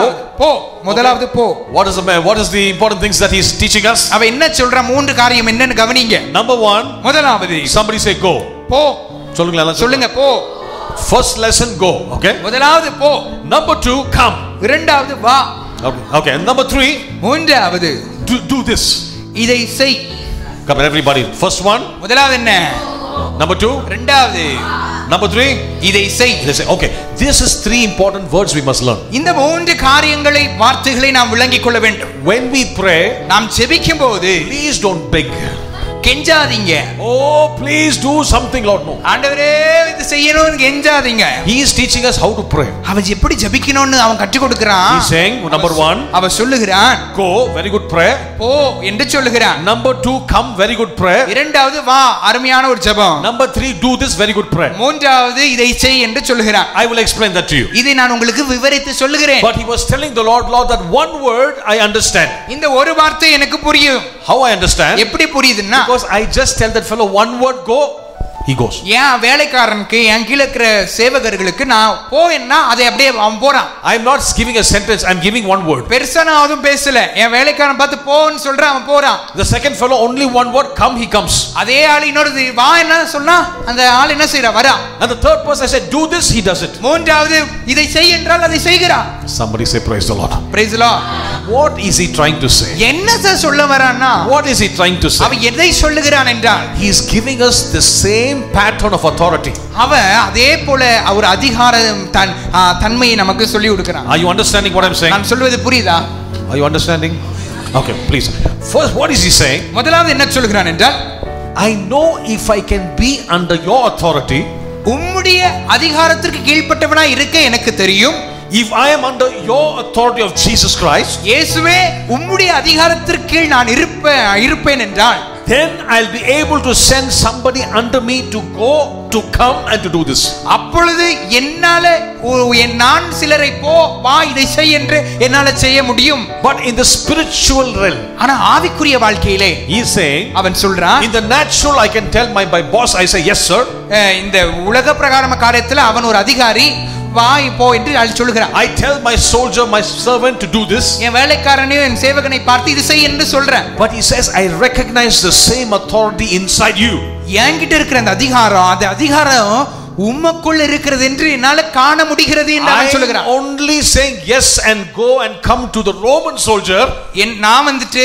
முதலாவது போ. What is the important things that he is teaching us? அவன் என்ன சொல்றான், மூன்று காரியம் என்னன்னு கவனிங்க. Number one, முதலாவது, somebody say go. போ. சொல்லுங்க போ. First lesson, go. Okay. முதலாவது போ. Number two, come. இரண்டாவது வா. Okay. And number three, மூன்றாவது do this. இதை செய். Come on everybody. First one. முதலாவது என்ன? Number two. இரண்டாவது. Number three. இதை செய். Okay. This is three important words we must learn. இந்த மூன்று காரியங்களை வார்த்தைகளை நாம் விளங்கிக் கொள்ள வேண்டும். When we pray, நாம் ஜெபிக்கும்போது please don't beg. கெஞ்சாதீங்க. Oh, please do something, Lord. No. ஆண்டவரே இது செய்யணும்னு கெஞ்சாதீங்க. He is teaching us how to pray. அவன் எப்படி ஜெபிக்கணும்னு அவன் கற்றுக் கொடுக்கிறான். He is saying, number one, அவன் சொல்லுகிறான், go, very good prayer. போ என்று சொல்லுகிறான். Number two, come, very good prayer. இரண்டாவது வா, அருமையான ஒரு ஜெபம். Number three, do this, very good prayer. மூன்றாவது இதை செய் என்று சொல்லுகிறான். I will explain that to you. இதை நான் உங்களுக்கு விவரித்து சொல்லுகிறேன். But he was telling the Lord, that one word I understand. இந்த ஒரு வார்த்தை எனக்கு புரியும். How I understand? எப்படி புரியுதுன்னா, because I just tell that fellow one word go, he goes. ஏன் வேலைக்காரனுக்கு என் கீழ இருக்கிற சேவகர்களுக்கு நான் போன்னா அதை அப்படியே அவன் போறான். I am not giving a sentence, I am giving one word. பெருசா நான் அதுவும் பேசல, என் வேலைக்காரன் பார்த்து போன்னு சொல்றேன், அவன் போறான். The second fellow only one word, come, he comes. அதே ஆள் இன்னொரு வா என்ன சொன்னா அந்த ஆள் என்ன செய்றா, வரா. And the third person I said do this, he does it. மூன்றாவது இதை செய் என்றால் அதை செய்கிறான். Somebody say praise the Lord. Praise the Lord. What is he trying to say? என்ன சொல்ல வரான்னா, what is he trying to say? அவன் எதை சொல்லுகிறான் என்றால், he is giving us the same pattern of authority. அவன் அதே போல ஒரு அதிகார தன்மையை நமக்கு சொல்லி கொடுக்கிறான். Are you understanding what I'm saying? நான் சொல்வது புரியுதா? Are you understanding? Okay, please. First, what is he saying? முதலாவது என்ன சொல்கிறான் என்றால், I know if I can be under your authority, உம்முடைய அதிகாரத்திற்கு கீழ்ப்பட்டவனா இருக்க எனக்கு தெரியும். If I am under your authority of Jesus Christ, இயேசுவே உம்முடைய அதிகாரத்திற்கு கீழ் நான் இருப்பேன் என்றால், then I'll be able to send somebody under me to go to to come and to do this. அப்பொழுது என்னால நான் சிலரை வா இதை செய் என்று என்னால செய்ய முடியும். But in the spiritual realm, ஆனா ஆவிக்குரிய வாழ்க்கையிலே he is saying, அவன் சொல்றான், in the natural I can tell my boss, I say yes sir. இந்த உலக பிரகாரமான காரியத்துல அவன் ஒரு அதிகாரி, வா போ என்று சொல்கிறான். I tell my soldier, my servant to do this. என் வேலைக்காரனையும் என் சேவகனை பார்த்து இது செய் என்று சொல்றேன். But he says, I recognize the same authority inside you. என்கிட்ட இருக்கிற அந்த அதிகாரம் உமக்குள்ள இருக்கிறது என்று என்னால காண முடிகிறது என்று அவன் சொல்கிறான். Only saying yes and go and come to the Roman soldier. நான் வந்துட்டு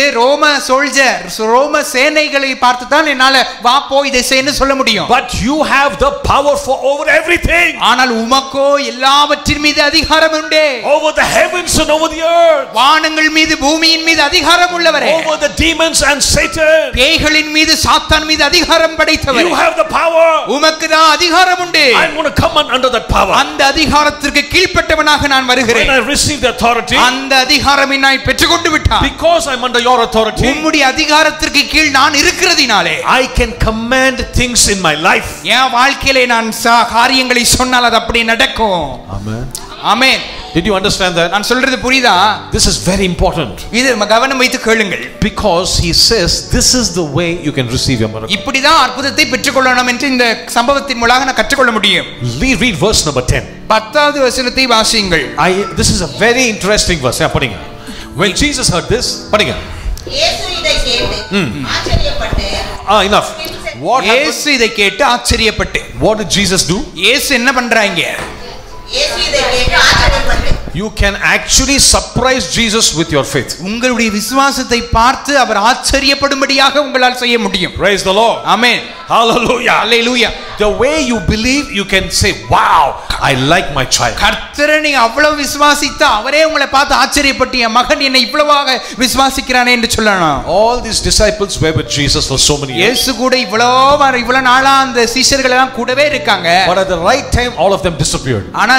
ரோம சேனைகளை பார்த்து தான் என்னால வா போ இதை செய்யன்னு சொல்ல முடியும். But you have the power for over everything. ஆனால் உமக்கோ எல்லாவற்றின் மீது அதிகாரம் உண்டு. Over the heavens and over the earth. வானங்கள் மீது பூமியின் மீது அதிகாரம் உள்ளவரே. Over the demons and Satan. பேய்களின் மீது சாத்தான் மீது அதிகாரம் படைத்தவரே. You have the power. உமக்கு தான் அதிகாரம் உண்டு. I'm going to come under that power. அந்த அதிகாரத்திற்கு கீழ்ப்பட்டவனாக நான் வருகிறேன். When I receive the authority, அந்த அதிகாரத்தை நான் பெற்றுக்கொண்டு விட்டான். because I'm under your authority, உம்முடைய அதிகாரத்திற்கு கீழ் நான் இருக்கிறதினாலே I can command things in my life. என் வாழ்க்கையிலே நான் காரியங்களை சொன்னால் அது அப்படியே நடக்கும். Amen. Amen. Did you understand that? நான் சொல்றது புரியுதா? This is very important. இது கவனம் வைத்து கேளுங்கள். Because he says this is the way you can receive your miracle. இப்படி தான் அற்புதத்தை பெற்றுக்கொள்ளணும் என்று இந்த சம்பவத்தின் மூலமாக நான் கற்றுக்கொள்ள முடியும். Read verse number 10. 10வது வசனத்தை வாசியுங்கள். This is a very interesting verse. படிங்க. When Jesus heard this, படிங்க. இயேசு இதை கேட்டு ஆச்சரியப்பட்டு enough. இயேசு இதை கேட்டு ஆச்சரியப்பட்டு. What did Jesus do? இயேசு என்ன பண்றாங்க? இயேசு இதை கேட்டு ஆச்சரியப்பட்டு. You can actually surprise Jesus with your faith. உங்களுடைய விசுவாசத்தை பார்த்து அவர் ஆச்சரியப்படும்படியாக உங்களால் செய்ய முடியும். Praise the Lord. Amen. Hallelujah. Hallelujah. The way you believe, you can say, wow, I like my child. கர்த்தரை நீ அவ்வளவு விசுவாசித்தா அவரே உங்களை பார்த்து ஆச்சரியப்பட்டு என் மகன் என்னை இவ்வளவாக விசுவாசிக்கிறானே என்று சொல்லலாம். All these disciples were with Jesus for so many years. இயேசு கூட இவ்வளவு நாளா அந்த சீஷர்கள் எல்லாம் கூடவே இருக்காங்க. But at the right time all of them disappeared. ஆனா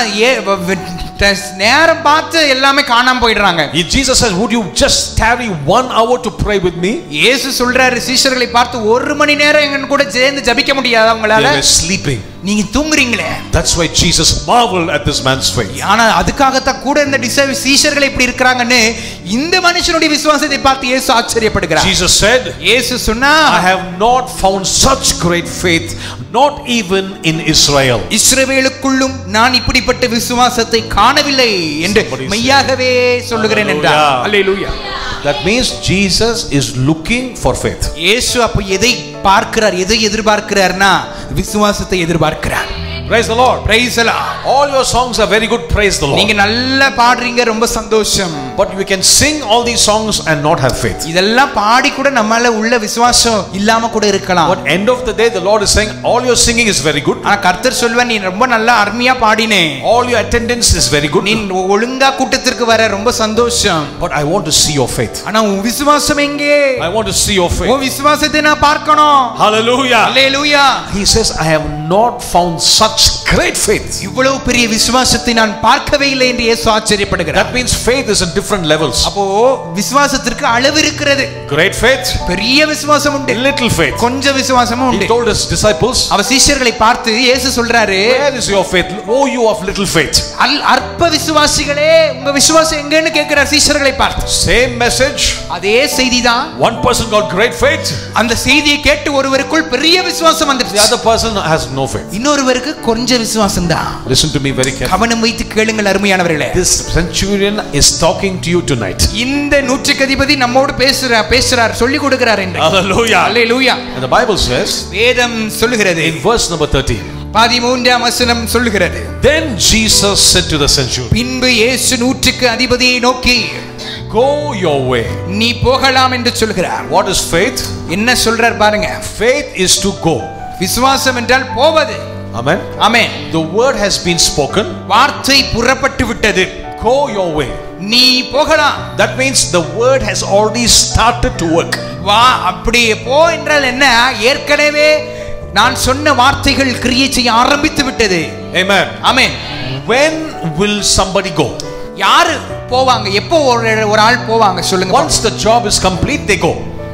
நேரம் பார்த்து எல்லாமே காணாம போயிடுறாங்க. Jesus says, would you just tarry 1 hour to pray with me? இயேசு சொல்றாரு சீஷர்களை பார்த்து 1 மணி நேரம் எங்க கூட சேர்ந்து ஜெபிக்க முடியாதா உங்களால? They were sleeping. நீங்க தூங்குறீங்களே. That's why Jesus marveled at this man's faith. ஆனா அதுக்காக தான் கூட இந்த சீஷர்கள் இப்படி இருக்காங்கன்னு இந்த மனுஷனுடைய விசுவாசத்தை பார்த்து இயேசு ஆச்சரியப்படுகிறார். Jesus said, இயேசு சொன்னா, I have not found such great faith not even in Israel. இஸ்ரவேலுக்குள்ளும் நான் இப்படிப்பட்ட விசுவாசத்தை காணவில்லை என்று மெய்யாகவே சொல்லுகிறேன் என்றார். அல்லேலூயா. That means Jesus is looking for faith. இயேசு அப்ப எதை பார்க்கிறார், எதை எதிர்பார்க்கிறார்னா விசுவாசத்தை எதிர்பார்க்கிறார். Praise the Lord. Praise the Lord. All your songs are very good. Praise the Lord. நீங்க நல்லா பாடுறீங்க, ரொம்ப சந்தோஷம். But we can sing all these songs and not have faith. இதெல்லாம் பாடி கூட நம்மால உள்ள விசுவாசம் இல்லாம கூட இருக்கலாம். But end of the day the Lord is saying all your singing is very good. ஆனா கர்த்தர் சொல்வார் நீ ரொம்ப நல்லா அருமையா பாடினே. All your attendance is very good. நீ ஒழுங்கா கூட்டத்திற்கு வர ரொம்ப சந்தோஷம். But I want to see your faith. ஆனா உன் விசுவாசம் எங்கே? I want to see your faith. உன் விசுவாசத்தை நான் பார்க்கணும். Hallelujah. Hallelujah. He says I have not found such great faith. இவ்வளவு பெரிய விசுவாசத்தை நான் பார்க்கவே இல்லை என்று இயேசு ஆச்சரியப்படுகிறார். That means faith is in different levels. அப்போ விசுவாசத்திற்கு அளவு இருக்கிறது. Great faith, பெரிய விசுவாசம் உண்டு, little faith. கொஞ்சம் விசுவாசமும் உண்டு. He told his disciples, அவர் சீஷர்களை பார்த்து இயேசு சொல்றாரு, where is your faith, oh you of little faith? அற்ப விசுவாசிகளே உங்க விசுவாசம் எங்கன்னு கேட்கிறார் சீஷர்களை பார்த்து. Same message, அதே செய்திதான். one person got great faith, அந்த செய்தியை கேட்டு ஒருவருக்குள் பெரிய விசுவாசம் வந்துச்சு. the other person has no faith. இன்னொருவருக்கு கொஞ்சம் விசுவாசம் தான். Listen to me very carefully. கவனம் வைத்து கேளுங்கள் அருமையானவர்களே. This centurion is talking to you tonight. இந்த நூற்றுக்கு அதிபதி நம்மோடு பேசுறார், சொல்லி கொடுக்கிறார் என்று. Hallelujah. Hallelujah. And the Bible says, வேதம் சொல்லுகிறது in verse number 13, 13ஆம் வசனம் சொல்லுகிறது, then Jesus said to the centurion, பின்பு இயேசு நூற்றுக்கு அதிபதியை நோக்கி go your way. நீ போகலாம் என்று சொல்கிறார். What is faith? என்ன சொல்றார் பாருங்க. Faith is to go. விசுவாசம் என்றால் போவது. Amen. Amen. The word has been spoken. வார்த்தை புறப்பட்டு விட்டது. Go your way. நீ போகலாம். That means the word has already started to work. வா, அப்படியே போ என்றால் என்ன, ஏற்கனவே நான் சொன்ன வார்த்தைகள் கிரியை செய்ய ஆரம்பித்து விட்டது. Amen. Amen. When will somebody go? யாரு போவாங்க, எப்போ ஒரு ஆள் போவாங்க சொல்லுங்க. Once the job is complete, they go.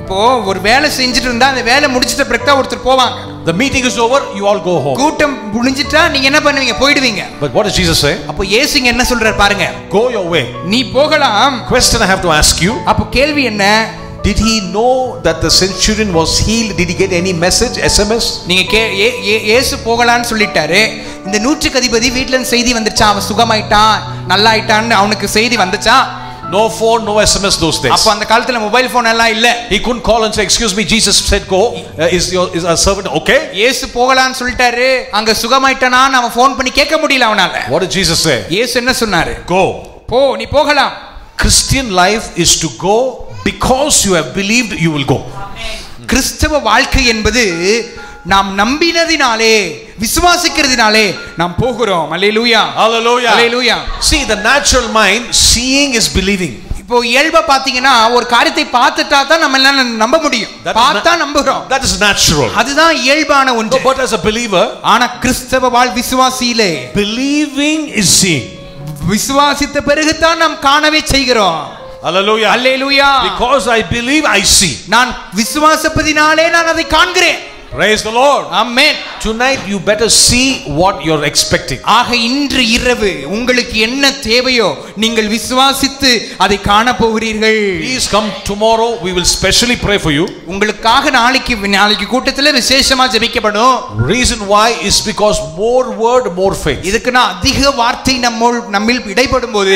இப்போ ஒரு வேலை செஞ்சுட்டு இருந்தா அந்த வேலை முடிச்சிட்ட பிறகு தான் ஒருத்தர் போவாங்க. The meeting is over, you all go home. கூட்டம் முடிஞ்சிட்டா நீங்க என்ன பண்ணுவீங்க? போய்டுவீங்க. But what does Jesus say? அப்போ இயேசு என்ன சொல்றார் பாருங்க. Go your way. நீ போகலாம். Question I have to ask you. அப்போ கேள்வி என்ன? Did he know that the centurion was healed? Did he get any message, SMS? நீங்க இயேசு போகலான்னு சொல்லிட்டாரு. இந்த நூற்றுக்கு அதிபதி வீட்ல இருந்து செய்தி வந்துச்சா? அவன் சுகமாயிட்டான், நல்லா ஆயிட்டான்னு அவனுக்கு செய்தி வந்துச்சா? No phone, no SMS those days. அப்ப அந்த காலத்துல மொபைல் போன் எல்லாம் இல்ல. He couldn't call and say, excuse me, Jesus said go. Is our servant okay? இயேசு போகலான்னு சொல்லிட்டாரு. அங்க சுகமாயிட்டானான்னு அவன் போன் பண்ணி கேட்க முடியல அவனால. What did Jesus say? இயேசு என்ன சொன்னாரு? Go. போ, நீ போகலாம். Christian life is to go because you have believed, you will go. கிறிஸ்தவ வாழ்க்கை என்பது நாம் நம்பினதினாலே, விசுவாசிக்கிறதினாலே நாம் போகிறோம். அல்லேலூயா. Hallelujah. Hallelujah. See, the natural mind, seeing is believing. இப்போ இயல்பா பாத்தீங்கன்னா ஒரு காரியத்தை பார்த்துட்டா தான் நம்ம எல்லாம் நம்ப முடியும். பார்த்தா நம்புறோம். That is natural. அதுதான் இயல்பான ஒன்று. But as a believer, ஆனா கிறிஸ்தவ விசுவாசியிலே believing is seeing. விசுவாசித்த பிறகு தான் நாம் காணவே செய்கிறோம். Hallelujah. Hallelujah. Because I believe, I see. நான் விசுவாசிப்பதினாலே நான் அதை காண்கிறேன். Praise the Lord. Amen. Tonight you better see what you're expecting. ஆக இன்று இரவு உங்களுக்கு என்ன தேவையோ நீங்கள் விசுவாசித்து அதை காண போகிறீர்கள். Please come tomorrow, we will specially pray for you. உங்களுக்காக நாளைக்கு கூட்டத்துல விசேஷமா ஜெபிக்கப்படும். Reason why is because more word, more faith. இதுக்குனா அதிக வார்த்தை நம்மில் இடைப்படும்போது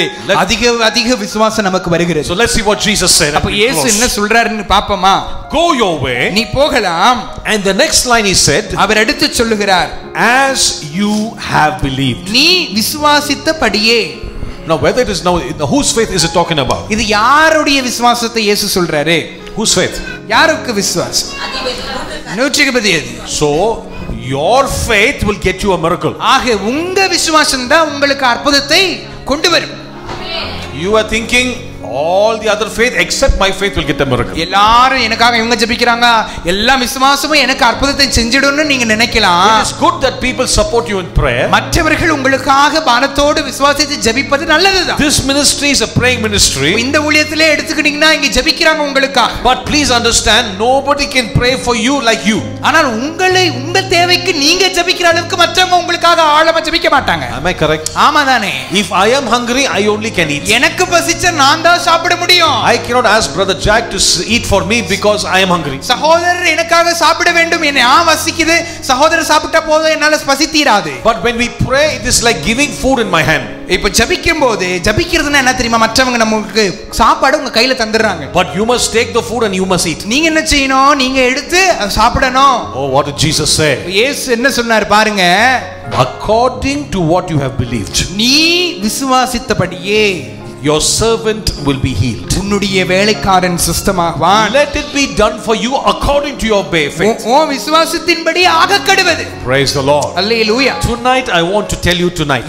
அதிக விசுவாசம் நமக்கு வருகிறது. So let's see what Jesus said. அப்ப இயேசு என்ன சொல்றாருன்னு பாப்போமா? Go your way. நீ போகலாம். And the next line he said, அவர் எடுத்து சொல்லுகிறார், as you have believed. நீ விசுவாசித்தபடியே. Now whether it is now, whose faith is it talking about? இது யாருடைய விசுவாசத்தை இயேசு சொல்றாரு? Whose faith? யாருக்கு விசுவாசம்? நூற்றுக்கு. So your faith will get you a miracle. ஆக உங்க விசுவாசம் தான் உங்களுக்கு அற்புதத்தை கொண்டு வரும். You are thinking all the other faith except my faith will get a miracle. எல்லாரும் எனக்காக இவங்க ஜெபிக்கறாங்க, எல்லா விசுவாசமும் எனக்கு அற்புதத்தை செஞ்சிடும்னு நீங்க நினைக்கலாம். It is good that people support you in prayer. மற்றவர்கள் உங்களுக்காக பானத்தோடு விசுவாசித்து ஜெபிப்பது நல்லதுதான். This ministry is a praying ministry. இந்த ஊழியத்திலே எடுத்துக்கிட்டீங்கன்னா இங்க ஜெபிக்கறாங்க உங்களுக்காக. But please understand, nobody can pray for you like you. ஆனால் உங்க தேவைக்கு நீங்க ஜெபிக்கிற அளவுக்கு மற்றவங்க உங்களுக்காக ஆழமா ஜெபிக்க மாட்டாங்க. Am I correct? ஆமாதானே? If I am hungry, I only can eat. எனக்கு பசிச்சா நான் தான் சாப்பிட முடியும். I cannot ask brother Jack to eat for me because I am hungry. சகோதரர் எனக்காக சாப்பிட வேண்டும், என்ன வசிக்குது, சகோதரர் சாப்பிட்டா போதும், என்னால பசி தீராது. But when we pray, it is like giving food in my hand. இப்ப ஜெபிக்கும்போது ஜெபிக்கிறதுனா என்ன தெரியுமா? மற்றவங்க நமக்கு சாப்பாடு உங்க கையில தந்துறாங்க. But you must take the food and you must eat. நீங்க என்ன செய்யணும்? நீங்க எடுத்து சாப்பிடணும். Oh, what did Jesus say? இயேசு என்ன சொன்னார் பாருங்க. According to what you have believed, நீ விசுவாசித்தபடியே your servant will be healed. உன்னுடைய வேலைக்காரன் சுஸ்தமாவான். Let it be done for you according to your faith. O விசுவாசத்தின்படி ஆகக்கடுவது. Praise the Lord. Hallelujah. Tonight I want to tell you tonight.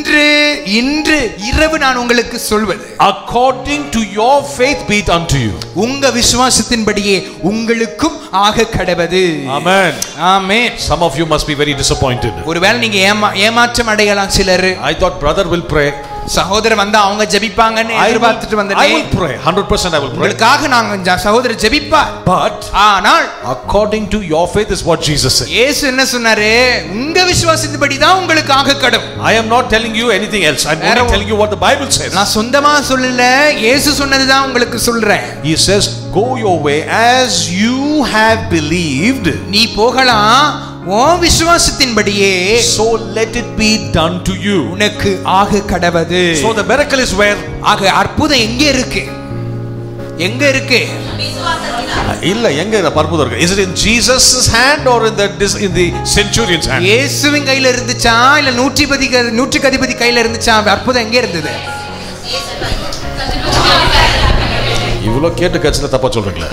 இன்று இரவு நான் உங்களுக்கு சொல்வது, according to your faith be it unto you. உங்க விசுவாசத்தின்படியே உங்களுக்கும் ஆகக்கடுவது. Amen. Amen. Some of you must be very disappointed. ஒருவேளை நீங்க ஏமாற்றம் அடையலாம். சிலர், I thought brother will pray, சகோதரர் வந்தா அவங்க ஜெபிப்பாங்கன்னு எதிர்பார்த்துட்டு வந்தேன். I will pray 100%. I will pray. உங்களுக்காக நாங்க சகோதரர் ஜெபிப்பார். But ஆனால் according to your faith is what Jesus said. இயேசு என்ன சொன்னாரு? உங்க விசுவாசத்தின்படி தான் உங்களுக்கு ஆகக்கடும். I am not telling you anything else. I am only telling you what the Bible says. நான் சொந்தமா சொல்லல, இயேசு சொன்னதுதான் உங்களுக்கு சொல்றேன். He says, go your way as you have believed. நீ போகலாம் உன் விசுவாசத்தின்படியே, so let it be done to you. உனக்கு ஆகக்கடவது. So the miracle is where? ஆக அற்புதம் எங்க இருக்கு? எங்க இருக்கு? இல்ல, எங்க அற்புதம் இருக்கு? Is it in Jesus' hand or in the Centurion's hand? இயேசுவின் கையில இருந்துச்சா இல்ல நூற்றுக்கு அதிபதி கையில இருந்துச்சா? அற்புதம் எங்க இருந்தது? இவ்வளவு கேட்டு கட்சில தப்பா சொல்றீங்களா?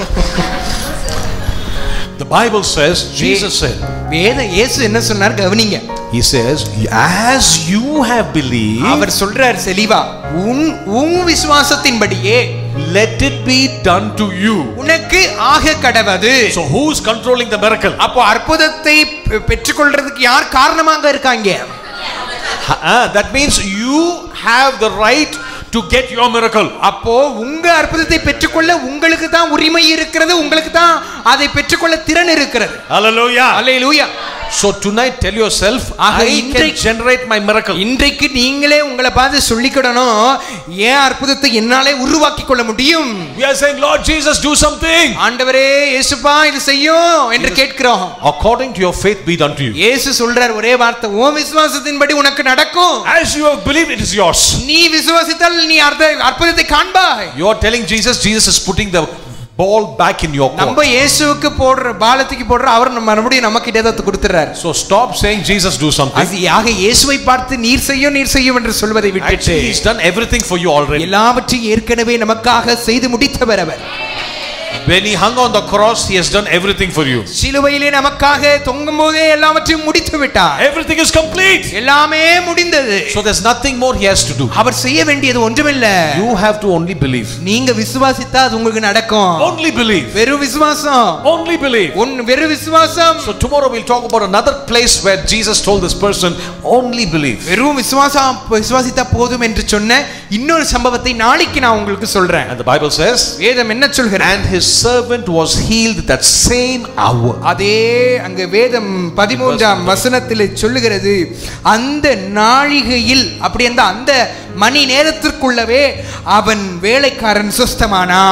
The Bible says, Jesus said, இயேசு என்ன சொன்னார் கவனிங்க. He says, as you have believed, அவர் சொல்றார் செலிவா, உன் விசுவாசத்தின்படியே let it be done to you. உனக்கு ஆகக்கடவது. So who is controlling the miracle? அப்போ அற்புதத்தை பெற்றுக்கொள்றதுக்கு யார் காரணமாக இருக்காங்க? That means you have the right to get your miracle. அப்போ உங்க அற்புதத்தை பெற்றுக்கொள்ள உங்களுக்கு தான் உரிமை இருக்கிறது, உங்களுக்கு தான் அதை பெற்றுக்கொள்ள திறன் இருக்கிறது. Hallelujah. Hallelujah. So tonight tell yourself, I can generate my miracle. இன்றைக்கு நீங்களே உங்களை பார்த்து சொல்லிக்கணும், ஏன் அற்புதத்தை என்னாலே உருவாக்கி கொள்ள முடியும். We are saying, Lord Jesus, do something. ஆண்டவரே இயேசுப்பா இது செய்யும் என்று கேட்கிறோம். According to your faith be done to you. இயேசு சொல்றார் ஒரே வார்த்தை, உன் விசுவாசத்தின்படி உனக்கு நடக்கும். As you have believed, it is yours. நீ விசுவாசித்தால் நீ அற்புதத்தை காண்பாய். You are telling Jesus, Jesus is putting the ball back in your court. நம்ம இயேசுவுக்கு போடுற பாலத்துக்கு போடுற அவர் மறுபடியும் நம்ம கிட்ட தான் கொடுத்துறார். So stop saying Jesus do something. ஆக இயேசுவை பார்த்து நீர் செய்யும் என்று சொல்வதை விட்டுட்டு, He has done everything for you already. எல்லாவற்றையும் ஏற்கனவே நமக்காக செய்து முடித்தவர் அவர். When he hung on the cross, he has done everything for you. சிலுவையிலே நமக்காக தொங்கும்போதே எல்லாவற்றையும் முடித்து விட்டார். Everything is complete. எல்லாமே முடிந்தது. So there's nothing more he has to do. அவர் செய்ய வேண்டியது ஒன்றுமில்லை. You have to only believe. நீங்க விசுவாசித்தா அது உங்களுக்கு நடக்கும். Only believe. வெறும் விசுவாசம். Only believe. வெறும் விசுவாசம். So tomorrow we'll talk about another place where Jesus told this person, only believe. வெறும் விசுவாசித்தா போதும் என்று சொன்ன இன்னொரு சம்பவத்தை நாளைக்கு நான் உங்களுக்கு சொல்றேன். And the Bible says, வேதம் என்ன சொல்கிறது? and his servant was healed that same hour. அதே அங்க வேதம் 13ஆம் வசனத்தில் சொல்லுகிறது, அந்த நாழிகையில் அப்படி அந்த மணி நேரத்திற்குள்ளவே அவன் வேலைக்காரன் சுஸ்தமானா.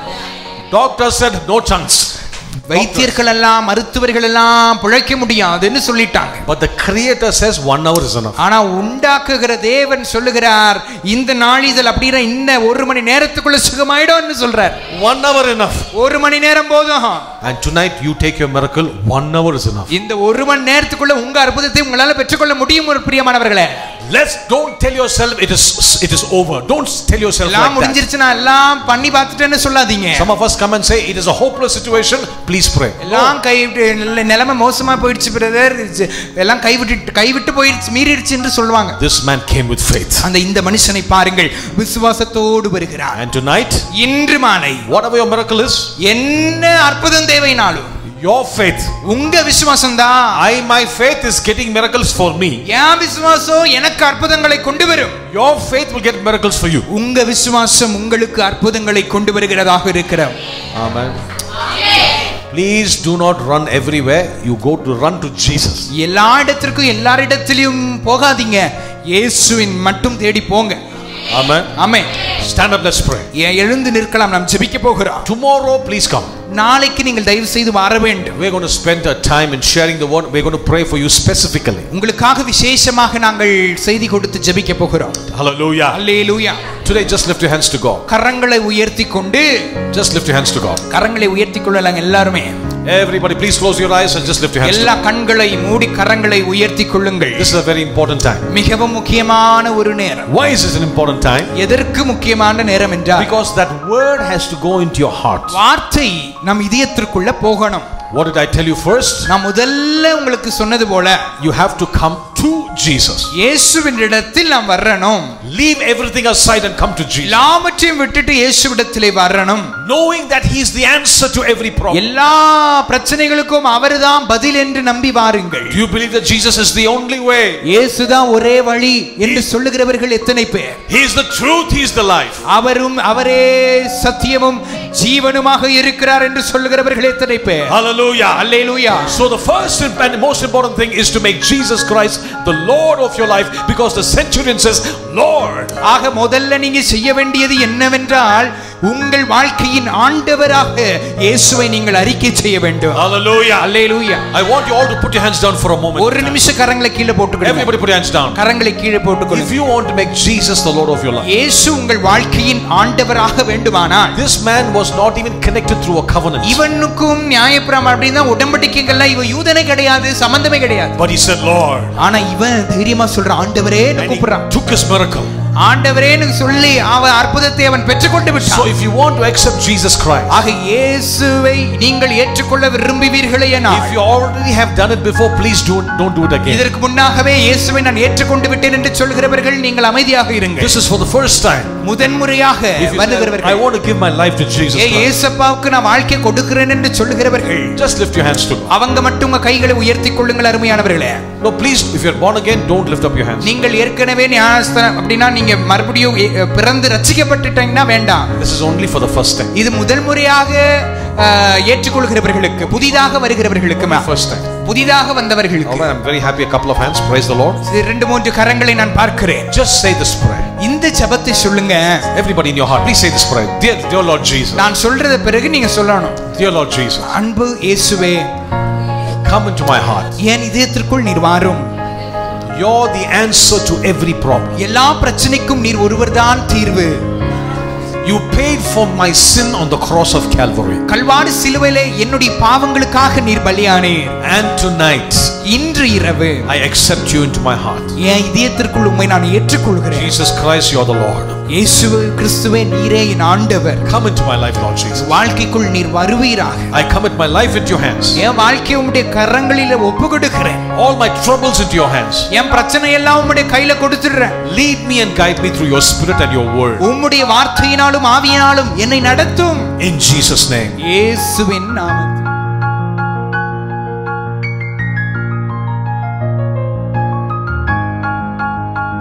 Doctor said no chance. வைத்தியர்கள் எல்லாம் மருத்துவர்கள் எல்லாம் பிழைக்க முடியாதுன்னு சொல்லிட்டாங்க. But the creator says 1 hour is enough. ஆனா உண்டாக்குகிற தேவன் சொல்லுகிறார், இந்த நாளிதழ் அப்படினா இந்த 1 மணி நேரத்துக்குள்ள சுகமாயிடும்னு சொல்றார். 1 hour enough. 1 மணி நேரம் போதும். And tonight you take your miracle, 1 hour is enough. இந்த 1 மணி நேரத்துக்குள்ள உங்க அற்புதத்தை உங்களால பெற்றுக்கொள்ள முடியும் பிரியமானவர்களே. Don't tell yourself it is over. Don't tell yourself like that. முடிஞ்சிருச்சுனா எல்லாம் பண்ணி பார்த்துட்டேன்னு சொல்லாதீங்க. Some of us come and say it is a hopeless situation, please pray. எல்லாம் நிலைமை மோசமா போயிடுச்சு பிரதர், எல்லாம் கைவிட்டு போயிடுச்சு மீறிடுச்சு என்று சொல்வாங்க. This man came with faith. இந்த மனுஷனை பாருங்கள், விசுவாசத்தோடு வருகிறார். And tonight, இன்று மாலை whatever your miracle is, என்ன அற்புதம் தேவைனாலும் your faith, உங்க விசுவாசம் தான். my faith is getting miracles for me. என் விசுவாசம் எனக்கு அற்புதங்களை கொண்டு வரும். Your faith will get miracles for you. உங்க விசுவாசம் உங்களுக்கு அற்புதங்களை கொண்டு வருகிறதாக இருக்கிறது. Amen. Please do not run everywhere. You go to run to Jesus. எல்லா இடத்திற்கும் எல்லாரிடத்திலும் போகாதீங்க, இயேசுவின் மட்டும் தேடி போங்க. Amen. Amen. Stand up, let's pray. எழுந்து நிற்கலாம், நாம் ஜெபிக்க போகிறோம். Tomorrow please come. நாளைக்கு நீங்கள் தயவு செய்து வர வேண்டும். We are going to spend our time in sharing the word. We are going to pray for you specifically. உங்களுக்காக விசேஷமாக நாங்கள் செய்தி கொடுத்து ஜெபிக்க போகிறோம். Hallelujah. Hallelujah. Today just lift your hands to God. கரங்களை உயர்த்தி கொண்டு, just lift your hands to God. கரங்களை உயர்த்தி கொள்ளலாம் எல்லாரும். Everybody please close your eyes and just lift your hands. எல்லா கண்களை மூடி கரங்களை உயர்த்தி கொள்ளுங்கள். This is a very important time. மிகவும் முக்கியமான ஒரு நேரம். Why is this an important time? எதற்கு முக்கியமான நேரம் என்றால், because that word has to go into your heart. வார்த்தை நம் இதயத்திற்குள்ள போகணும். What did I tell you first? நான் முதல்ல உங்களுக்கு சொன்னது போல, you have to come to Jesus. இயேசுவினிடத்தில் நாம் வரணும். Leave everything aside and come to Jesus. எல்லாவற்றையும் விட்டுட்டு இயேசுவிடத்திலே வரணும். Knowing that he is the answer to every problem. எல்லா பிரச்சனைகளுக்கும் அவர்தான் பதில் என்று நம்பி வாருங்கள். Do you believe that Jesus is the only way? இயேசுதான் ஒரே வழி என்று சொல்லுகிறவர்கள் எத்தனை பேர்? He is the truth, he is the life. அவரே சத்தியமும் ஜீவனுமாக இருக்கிறார் என்று சொல்லுகிறவர்கள் எத்தனை பேர்? Hallelujah. Hallelujah. So the first and most important thing is to make Jesus Christ the Lord of your life, because the Centurion says Lord. ஆக முதல்ல நீங்க செய்ய வேண்டியது என்னவென்றால், உங்கள் வாழ்க்கையின் ஆண்டவராக இயேசுவை நீங்கள் அறிக்கை செய்ய வேண்டும். Hallelujah. Hallelujah. I want you all to put your hands down for a moment. ஒரு நிமிஷம் கரங்களை கீழே போட்டுக்கொள்ளுங்க. Everybody put your hands down. கரங்களை கீழே போட்டுக்கொள்ளுங்க. If you want to make Jesus the Lord of your life, இயேசு உங்கள் வாழ்க்கையின் ஆண்டவராக வேண்டுமானால், this man was not even connected through a covenant. இவனுக்கும் நியாயப்பிரமாணம் அப்படினா உடன்படிக்கைகள் இவன் யூதனே கிடையாது, சம்பந்தமே கிடையாது. But he said Lord. ஆனா இவன் தைரியமா சொல்ற, ஆண்டவரே ன்னு கூப்பிடுறான். Took his miracle. ஆண்டவரேன்னு சொல்லி அவன் அற்புதத்தை அவன் பெற்றுக்கொண்டு விட்டான். So if you want to accept Jesus Christ, ஆக இயேசுவை நீங்கள் ஏற்றுக்கொள்ள விரும்புவீர்களேனா, if you already have done it before, please don't do it again. இதற்கு முன்னதாகவே இயேசுவை நான் ஏற்றுக்கொண்டு விட்டேன் என்று சொல்கிறவர்கள் நீங்கள் அமைதியாக இருங்கள். This is for the first time. முதன்முறையாக வருகிறவர்கள், I want to give my life to Jesus Christ. இயேசுவுக்கு நான் வாழ்க்கை கொடுக்கிறேன் என்று சொல்கிறவர்கள், just lift your hands to God. அவங்க மட்டும் உங்க கைகளை உயர்த்தி கொள்ளுங்கள் அருமையானவர்களே. No, please, if you are born again, don't lift up your hands. நீங்கள் ஏற்கனவே ஞானஸ்நானம் அப்படினா நீங்க மறுபடியும் பிறந்து ரட்சிக்கப்பட்டுட்டீங்கன்னா வேண்டாம். This is only for the first time. இது முதல் முறையாக ஏற்றுக்கொள்கிறவர்களுக்கு, புதிதாக வருகிறவர்களுக்கு, first time. புதிதாக வந்தவர்களுக்கு. I'm very happy. A couple of hands. Praise the Lord. 2-3 கரங்களை நான் பார்க்கிறேன். Just say this prayer. இந்த ஜெபத்தை சொல்லுங்க. Everybody in your heart, please say this prayer. Dear Lord Jesus. நான் சொல்றத பிறகு நீங்க சொல்லணும். Dear Lord Jesus. அன்பு இயேசுவே, come into my heart. என் இதயத்திற்குள் நீர் வாரும். You're the answer to every problem. எல்லா பிரச்சனைக்கும் நீர் ஒருவர்தான் தீர்வு. You paid for my sin on the cross of Calvary. Kalvari சிலுவையிலே என்னுடைய பாவங்களுக்காக நீர் பலியானீர். And tonight, இன்று இரவு I accept you into my heart. என் இதயத்திற்குள் உம்மை நான் ஏற்றுக்கொள்கிறேன். Jesus Christ, you are the Lord. இயேசு கிறிஸ்துவே, நீரே என் ஆண்டவர். Come into my life, Lord Jesus. வாழ்க்கைக்குள் நீர் வருவீராக. I commit my life into your hands. என் வாழ்க்கையை உம்முடைய கரங்களிலே ஒப்புக்கொடுக்கிறேன். All my troubles into your hands. என் பிரச்சனை எல்லாம் உம்முடைய கையில கொடுத்துறேன். Lead me and guide me through your spirit and your word. உம்முடைய வார்த்தையினாலும் ஆவியினாலும் என்னை நடத்தும். In Jesus' name. இயேசுவின் நாமத்தில்.